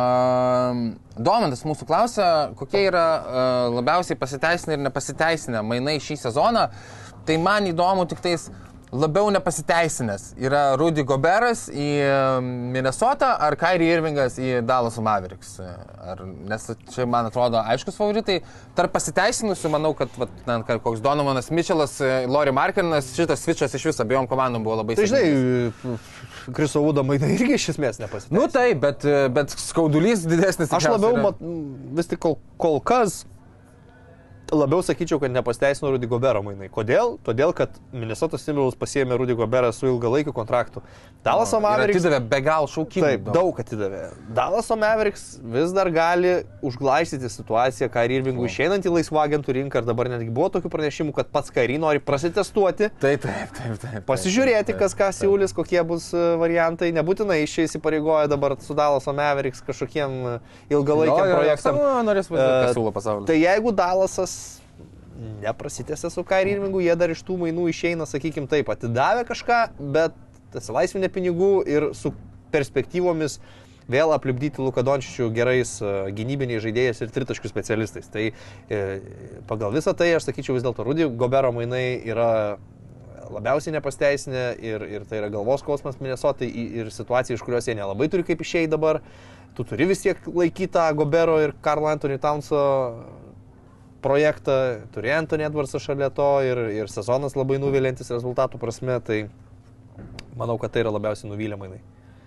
Uh, Domantas mūsų klausia, kokie yra uh, labiausiai pasiteisinę ir nepasiteisinę mainai šį sezoną. Tai man įdomu tik tais labiau nepasiteisinęs. Yra Rudy Goberas į Minnesotą ar Kyrie Irvingas į Dallas Mavericks. Ar, nes čia, man atrodo, aiškus favoritai. Tarp pasiteisinusių, manau, kad vat, na, koks Donovanas Mitchellas, Lori Markkanas, šitas switchas iš viso abiejom komandom buvo labai tai, žinai, Kriso Woodo mainai irgi iš esmės nepasiteisino. Nu taip, bet, bet skaudulys didesnis. Aš labiau, mat, vis tik kol, kol kas labiau sakyčiau, kad nepasteisino Rudy Gobero mainai. Kodėl? Todėl, kad Minnesota Timberwolves pasiėmė Rudy Goberą su ilgalaikiu kontraktu. Dallaso Mavericks atidavė be gal šaukimų. Taip, daug, daug atidavė. Dallaso Mavericks vis dar gali užglaištyti situaciją, Kyrie Irvingui išeinant į laisvą agentų rinką, ir dabar netgi buvo tokių pranešimų, kad pats Kyrie nori prasitestuoti. Taip, taip, taip, taip. Pasižiūrėti, kas ką siūlys, kokie bus variantai. Nebūtinai iš čia įsipareigoja dabar su Dallaso Mavericks kažkokiem ilgalaikiam projektam. Norės važiuoti, kas siūlo pasaulyje. Tai jeigu Dallasas neprasitęsia su Kyrie Irvingu, jie dar iš tų mainų išeina, sakykime taip, atidavė kažką, bet atsilaisvinę pinigų ir su perspektyvomis vėl aplipdyti Luką Dončičių gerais gynybiniais žaidėjais ir tritaškių specialistais. Tai e, pagal visą tai aš sakyčiau vis dėlto Rudy Gobero mainai yra labiausiai nepasteisinę ir, ir tai yra galvos skausmas Minnesotai ir situacija, iš kurios jie nelabai turi kaip išėjti dabar. Tu turi vis tiek laikytą Gobero ir Karl Anthony Townso projektą, turi Anthony Edwardsą šalia to ir, ir sezonas labai nuvilintis rezultatų prasme, tai manau, kad tai yra labiausiai nuvylę mainai.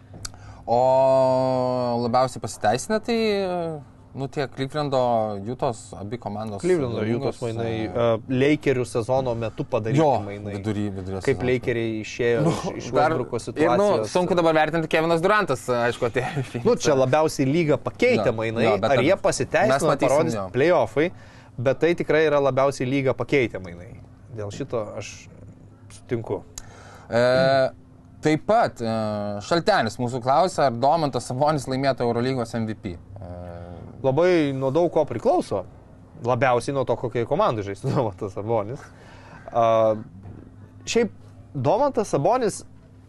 O labiausiai pasiteisinę tai, nu, tie Clevelando, Jutos, abi komandos. Clevelando, Jutos mainai, uh, Lakerių sezono metu padaryti jo, mainai. Vidury, vidury Kaip Lakeriai išėjo nu, iš, iš Westbrooko situacijos. Ir, nu, sunku dabar vertinti Kevinas Durantas, aišku, atėjo. Nu, čia labiausiai lygą pakeitė mainai, jo, ar jie pasiteisino, parodys jo. Playoffai, bet tai tikrai yra labiausiai lygą pakeitę mainai. Dėl šito aš sutinku. E, taip pat e, Šaltenis mūsų klausia, ar Domantas Sabonis laimėtų Eurolygos M V P. E, Labai nuo daug ko priklauso. Labiausiai nuo to, kokiai komandai žaistų Domantas Sabonis. Uh, šiaip Domantas Sabonis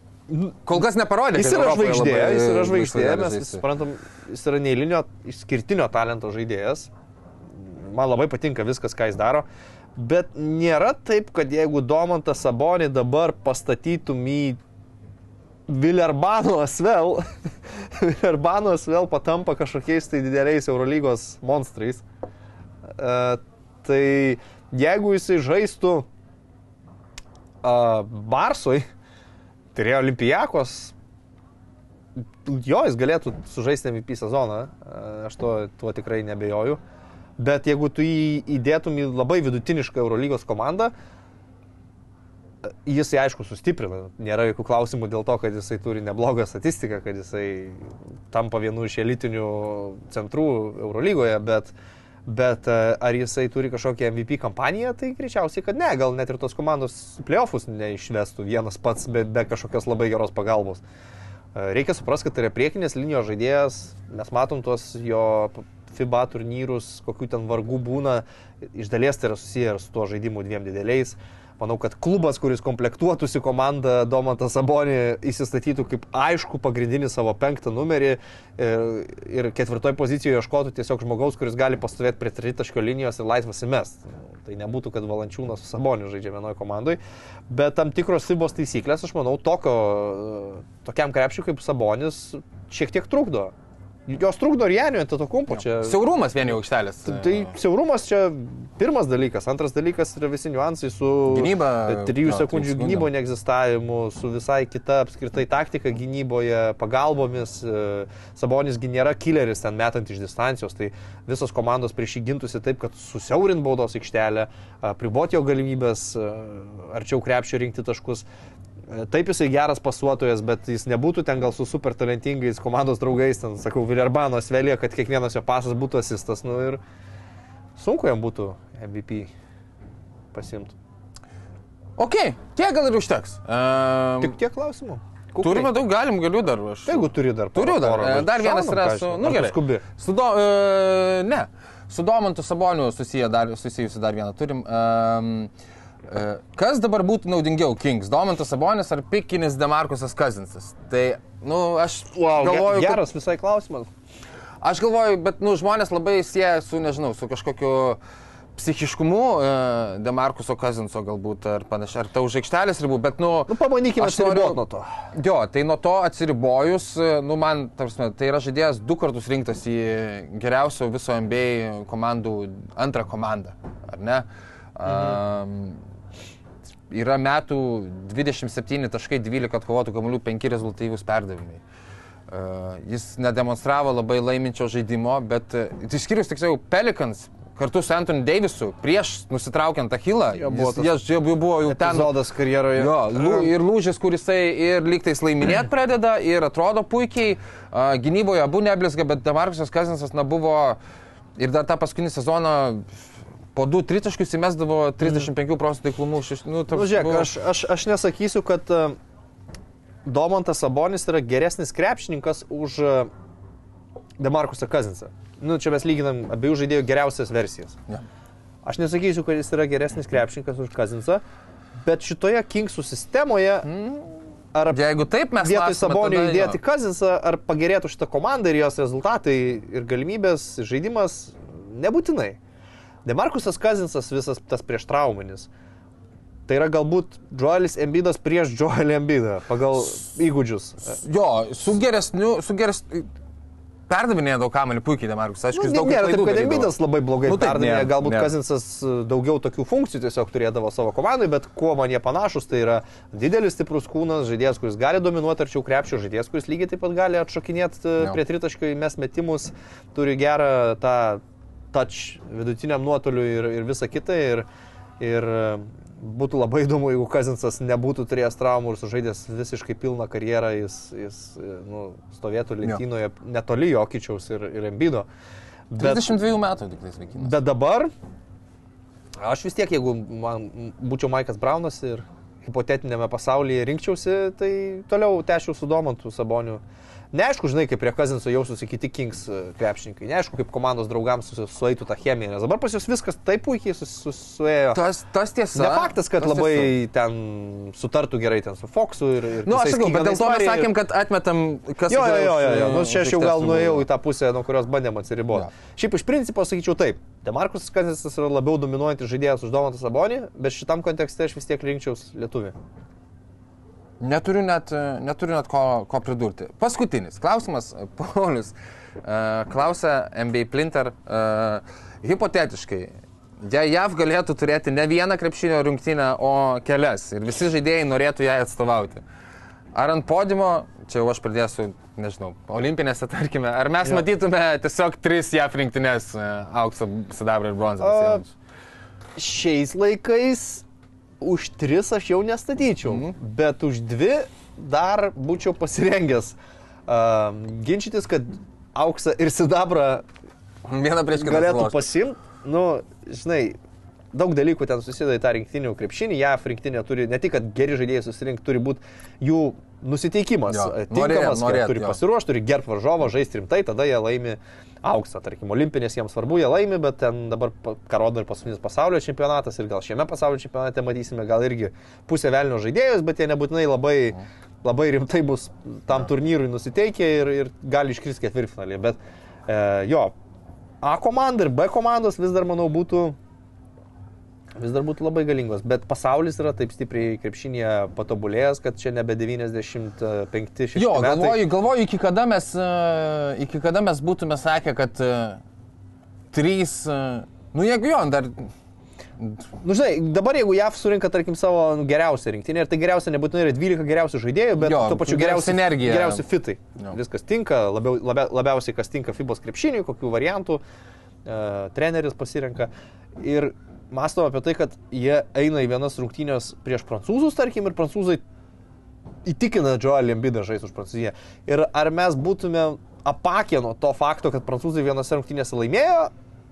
kol kas neparodė. Jis yra žvaigždė, jis yra žvaigždė, mes suprantam, jis yra neeilinio, išskirtinio talento žaidėjas. Man labai patinka viskas, ką jis daro. Bet nėra taip, kad jeigu Domantą Sabonį dabar pastatytum į Villerbano Asvel, Villerbano Asvel patampa kažkokiais tai dideliais Eurolygos monstrais. Uh, tai jeigu jisai žaistų uh, Barsui, tai Olimpijakos, jo, jis galėtų sužaisti M V P sezoną, uh, aš to, tuo tikrai nebejoju. Bet jeigu tu jį įdėtum į labai vidutinišką Eurolygos komandą, jisai aišku sustiprina. Nėra jokių klausimų dėl to, kad jisai turi neblogą statistiką, kad jisai tampa vienu iš elitinių centrų Eurolygoje, bet, bet ar jisai turi kažkokią M V P kampaniją, tai greičiausiai, kad ne. Gal net ir tos komandos playoffus neišvestų vienas pats be, be kažkokios labai geros pagalbos. Reikia suprasti, kad tai yra priekinės linijos žaidėjas, mes matom tuos jo FIBA turnyrus, kokių ten vargų būna, iš dalies tai yra susiję ir su tuo žaidimu dviem dideliais. Manau, kad klubas, kuris komplektuotųsi komandą Domantą Sabonį, įsistatytų kaip aišku pagrindinį savo penktą numerį ir, ir ketvirtoj pozicijoje ieškotų tiesiog žmogaus, kuris gali pastovėti prie tritaškio linijos ir laisvas įmest. Tai nebūtų, kad Valančiūnas su Saboniu žaidžia vienoje komandai, bet tam tikros FIBOS taisyklės, aš manau, tokio, tokiam krepšiui kaip Sabonis šiek tiek trukdo. Jos trukdo ir Janio Antetokounmpo čia. Siaurumas vien jau aikštelės. Tai, tai siaurumas čia pirmas dalykas. Antras dalykas yra visi niuansai su gynyba, trijų sekundžių gynybo neegzistavimu, su visai kita apskritai taktika gynyboje, pagalbomis. Sabonis gi nėra killeris ten metant iš distancijos, tai visos komandos prieš jį gintųsi taip, kad susiaurint baudos aikštelę, priboti jo galimybės arčiau krepšio rinkti taškus. Taip jisai geras pasuotojas, bet jis nebūtų ten gal su super talentingais komandos draugais, ten, sakau, Villerbano Asvelė, kad kiekvienas jo pasas būtų asistas, nu ir sunku jam būtų M V P pasimti. Ok, tiek gal ir užteks. Um, Tik tiek klausimų. Kukliai. Turime daug, galim, galiu dar. Aš... Jeigu turi dar. Turiu dar. Porą, dar vienas yra su... Nu gerai. Skubi. Su do, uh, ne. Su Domantu Saboniu susiję dar, susijusi dar vieną turim. Um, Kas dabar būtų naudingiau, Kings, Domantas Sabonis ar pikinis DeMarcusas Cousinsas? Tai, nu, aš wow, galvoju... Geras visai klausimas. Aš galvoju, bet, nu, žmonės labai sieja su, nežinau, su kažkokiu psichiškumu DeMarcuso Cousinso galbūt, ar panašiai, ar ta už aikštelės ribų, bet, nu... Nu, pabandykime atsiriboti nuo to. Jo, tai nuo to atsiribojus, nu, man, tarsi, tai yra žaidėjas du kartus rinktas į geriausio viso N B A komandų antrą komandą, ar ne? Mhm. Um, Yra metų dvidešimt septyni taškai, dvylika atkovotų kamuolių, penki rezultatyvūs perdavimai. Uh, jis nedemonstravo labai laiminčio žaidimo, bet uh, išskyrus tiksliau Pelicans kartu su Anthony Davisu prieš nusitraukiant Achilą. buvo Jis jau buvo jau ten. Epizodas karjeroje. Jo, lū, ir lūžis, kuris ir lygtais laiminėt pradeda ir atrodo puikiai. Uh, gynyboje abu neblizga, bet DeMarcusas Cousinsas na, buvo ir dar tą paskutinį sezoną po du tritaškius įmesdavo trisdešimt penkių procentų taiklumų. Nu, nu, žiūrėk, buvo... aš, aš, aš nesakysiu, kad uh, Domantas Sabonis yra geresnis krepšininkas už uh, DeMarcusą Cousinsą. Nu, čia mes lyginam abiejų žaidėjų geriausias versijas. Ja. Aš nesakysiu, kad jis yra geresnis krepšininkas už Cousinsą, bet šitoje Kingsų sistemoje, ar jeigu taip mes vietoj Sabonio įdėti jo. Cousinsą, ar pagerėtų šitą komandą ir jos rezultatai ir galimybės, žaidimas, nebūtinai. DeMarcusas Cousinsas visas tas prieš trauminis. Tai yra galbūt Joelis Embiidas prieš Joelį Embiidą pagal įgūdžius. Jo, su geresniu, su geresniu. Perdavinėja daug kamelį puikiai DeMarcus. Aišku, jis nu, daug nėra klaidų taip, kad darydavo. Embiidas labai blogai Nu, taip, perdavinėja, nėra, galbūt nėra. Cousinsas daugiau tokių funkcijų tiesiog turėdavo savo komandai, bet kuo man jie panašus, tai yra didelis stiprus kūnas, žaidėjas, kuris gali dominuoti arčiau krepšio, žaidėjas, kuris lygiai taip pat gali atšokinėti Jo. prie tritaškio, įmes metimus, turi gerą tą touch vidutiniam nuotoliu ir, ir visą kitą. Ir, ir būtų labai įdomu, jeigu Cousinsas nebūtų turėjęs traumų ir sužaidęs visiškai pilną karjerą, jis, jis nu, stovėtų lentynoje netoli Jokičiaus ir, ir Embiido. Bet, trisdešimt dviejų metų tik tais vaikinas. bet dabar, aš vis tiek, jeigu man būčiau Maikas Braunas ir hipotetinėme pasaulyje rinkčiausi, tai toliau tęsčiau su Domantu Saboniu. Neaišku, žinai, kaip prie Cousinso jaustųsi kiti Kings krepšininkai. Neaišku, kaip komandos draugams su, sueitų tą chemiją, nes dabar pas jūs viskas taip puikiai sus, sus, suėjo. Tas, tas tiesa. Ne faktas, kad tas labai tiesa. ten sutartų gerai ten su Foxu ir... ir Nu, aš visais sakau, bet dėl to mes Keeganais sakėm, kad atmetam, kas... Jo, jo, jo, jo, jo. Nu, čia aš jau Taip, gal taip, nuėjau buvo. į tą pusę, nuo kurios bandėm atsiriboti. Jo. Šiaip iš principo sakyčiau taip. DeMarcusas Cousinsas yra labiau dominuojantis žaidėjas už Domantą Sabonį, bet šitam kontekste aš vis tiek rinkčiaus lietuvį. Neturiu net, neturiu net ko, ko pridurti. Paskutinis klausimas, Paulius uh, klausia N B A Plinter, uh, hipotetiškai, jei J A V galėtų turėti ne vieną krepšinio rungtynę, o kelias ir visi žaidėjai norėtų ją atstovauti. Ar ant podimo, čia jau aš pradėsiu, nežinau, olimpinėse tarkime, ar mes Jo. matytume tiesiog tris J A V rinktinės, uh, auksą, sidabrą ir bronzą? A, Šiais laikais už tris aš jau nestatyčiau, Mhm. bet už dvi dar būčiau pasirengęs uh, ginčytis, kad auksą ir sidabrą Vieną prieš kitą. galėtų sulošti. pasimti. Nu, žinai, daug dalykų ten susideda į tą rinktinių krepšinį. J A V rinktinė turi ne tik, kad geri žaidėjai susirinkti, turi būti jų nusiteikimas Jo, tinkamas, norėt, kad norėt, turi jo. pasiruošti, turi gerbti varžovą, žaisti rimtai, tada jie laimi auksą. Tarkim, olimpinės jiems svarbu, jie laimi, bet ten dabar, pa- ką rodo ir paskutinis pasaulio čempionatas, ir gal šiame pasaulio čempionate matysime, gal irgi pusę velnio žaidėjus, bet jie nebūtinai labai, labai rimtai bus tam turnyrui nusiteikę ir, ir gali iškristi ketvirtfinalį. Bet e, jo, A komanda ir B komandos vis dar, manau, būtų vis dar būtų labai galingos, bet pasaulis yra taip stipriai krepšinėje patobulėjęs, kad čia nebe devyniasdešimt penki šeši Jo, metai. galvoju, galvoju iki, kada mes, uh, iki kada mes būtume sakę, kad uh, trys, uh, nu jeigu jo, dar... Nu, žinai, dabar jeigu J A V surinka, tarkim, savo nu, geriausią rinktinę, ir tai geriausia nebūtinai yra dvylika geriausių žaidėjų, bet Jo, tuo pačiu geriausia geriausi, sinergija. geriausi fitai. Jo. Viskas tinka, labiau, labia, labiausiai kas tinka FIBOS krepšiniui, kokių variantų uh, treneris pasirenka. Ir mąstom apie tai, kad jie eina į vienas rungtynės prieš prancūzus, tarkim, ir prancūzai įtikina Joelį Embiidą žaisti už Prancūziją. Ir ar mes būtume apakę nuo to fakto, kad prancūzai vienose rungtynėse laimėjo?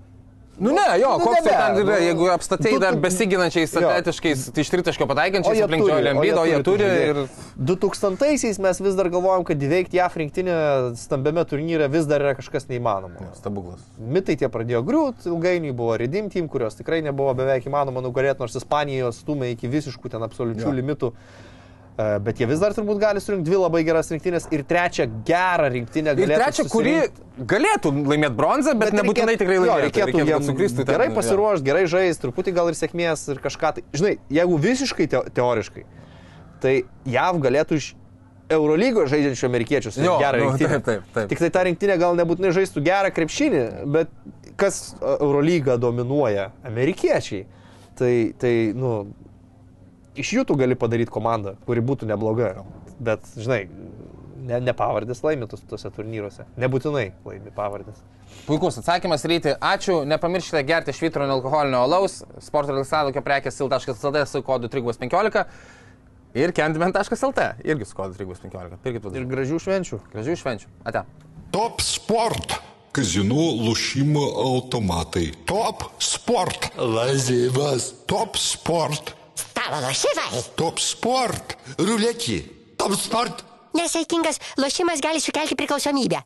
Nu ne, jo, Nu, koks nebe, jau ten yra, nu, jeigu apstatei du- dar du- besiginančiais, jo. atletiškais, tai iš tritaškio O pataikančiais jie aplink turi, Joelį o jie Embiidą, jie turi turi tų ir... du tūkstantaisiais mes vis dar galvojam, kad įveikti J A V rinktinę stambiame turnyre vis dar yra kažkas neįmanoma. Stebuklas. Mitai tie pradėjo griūt, ilgainiui buvo Redeem Team, kurios tikrai nebuvo beveik įmanoma nugalėti, nors Ispanijos stumė iki visiškų ten absoliučių Jo. limitų. E, Bet jie vis dar turbūt gali surinkti dvi labai geras rinktinės ir trečią gerą rinktinę Ir galėtų trečia, kuri susirinkt. galėtų laimėti bronzą, bet, bet nebūtinai tikrai jo, laimėtų. reikėtų, reikėtų kad sukristų ten, gerai jo. pasiruošti, gerai žaisti, truputį gal ir sėkmės ir kažką. Tai, žinai, jeigu visiškai te teoriškai, tai J A V galėtų iš Eurolygos žaidžiančių amerikiečių su Jo, gerą nu, rinktinę. taip, taip, taip. Tik tai ta rinktinė gal nebūtinai žaistų gerą krepšinį, bet kas a, Eurolygą dominuoja? Amerikiečiai. Tai, tai nu, iš jų tu gali padaryti komandą, kuri būtų nebloga. Bet, žinai, Ne, ne pavardės laimi tos, tose turnyruose. Nebūtinai laimi pavardės. Puikus atsakymas, Ryti. Ačiū. Nepamirškite gerti švitro nealkoholinio alaus. Sporto ir laisvalaikio prekės sil taškas el tė su kodu trys penkiolika. Ir candyman taškas el tė irgi su kodu trys penkiolika. Pirkit vadovą. Ir gražių švenčių. Gražių švenčių. Ate. Top sport. Kazino lošimo automatai. Top sport. Lažybas. Top sport. Stalo lošimai. Top sport. Ruletį. Top sport. Nesaikingas lošimas gali sukelti priklausomybę.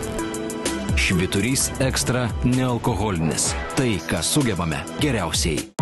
Švyturys ekstra nealkoholinis. Tai, ką sugebame geriausiai.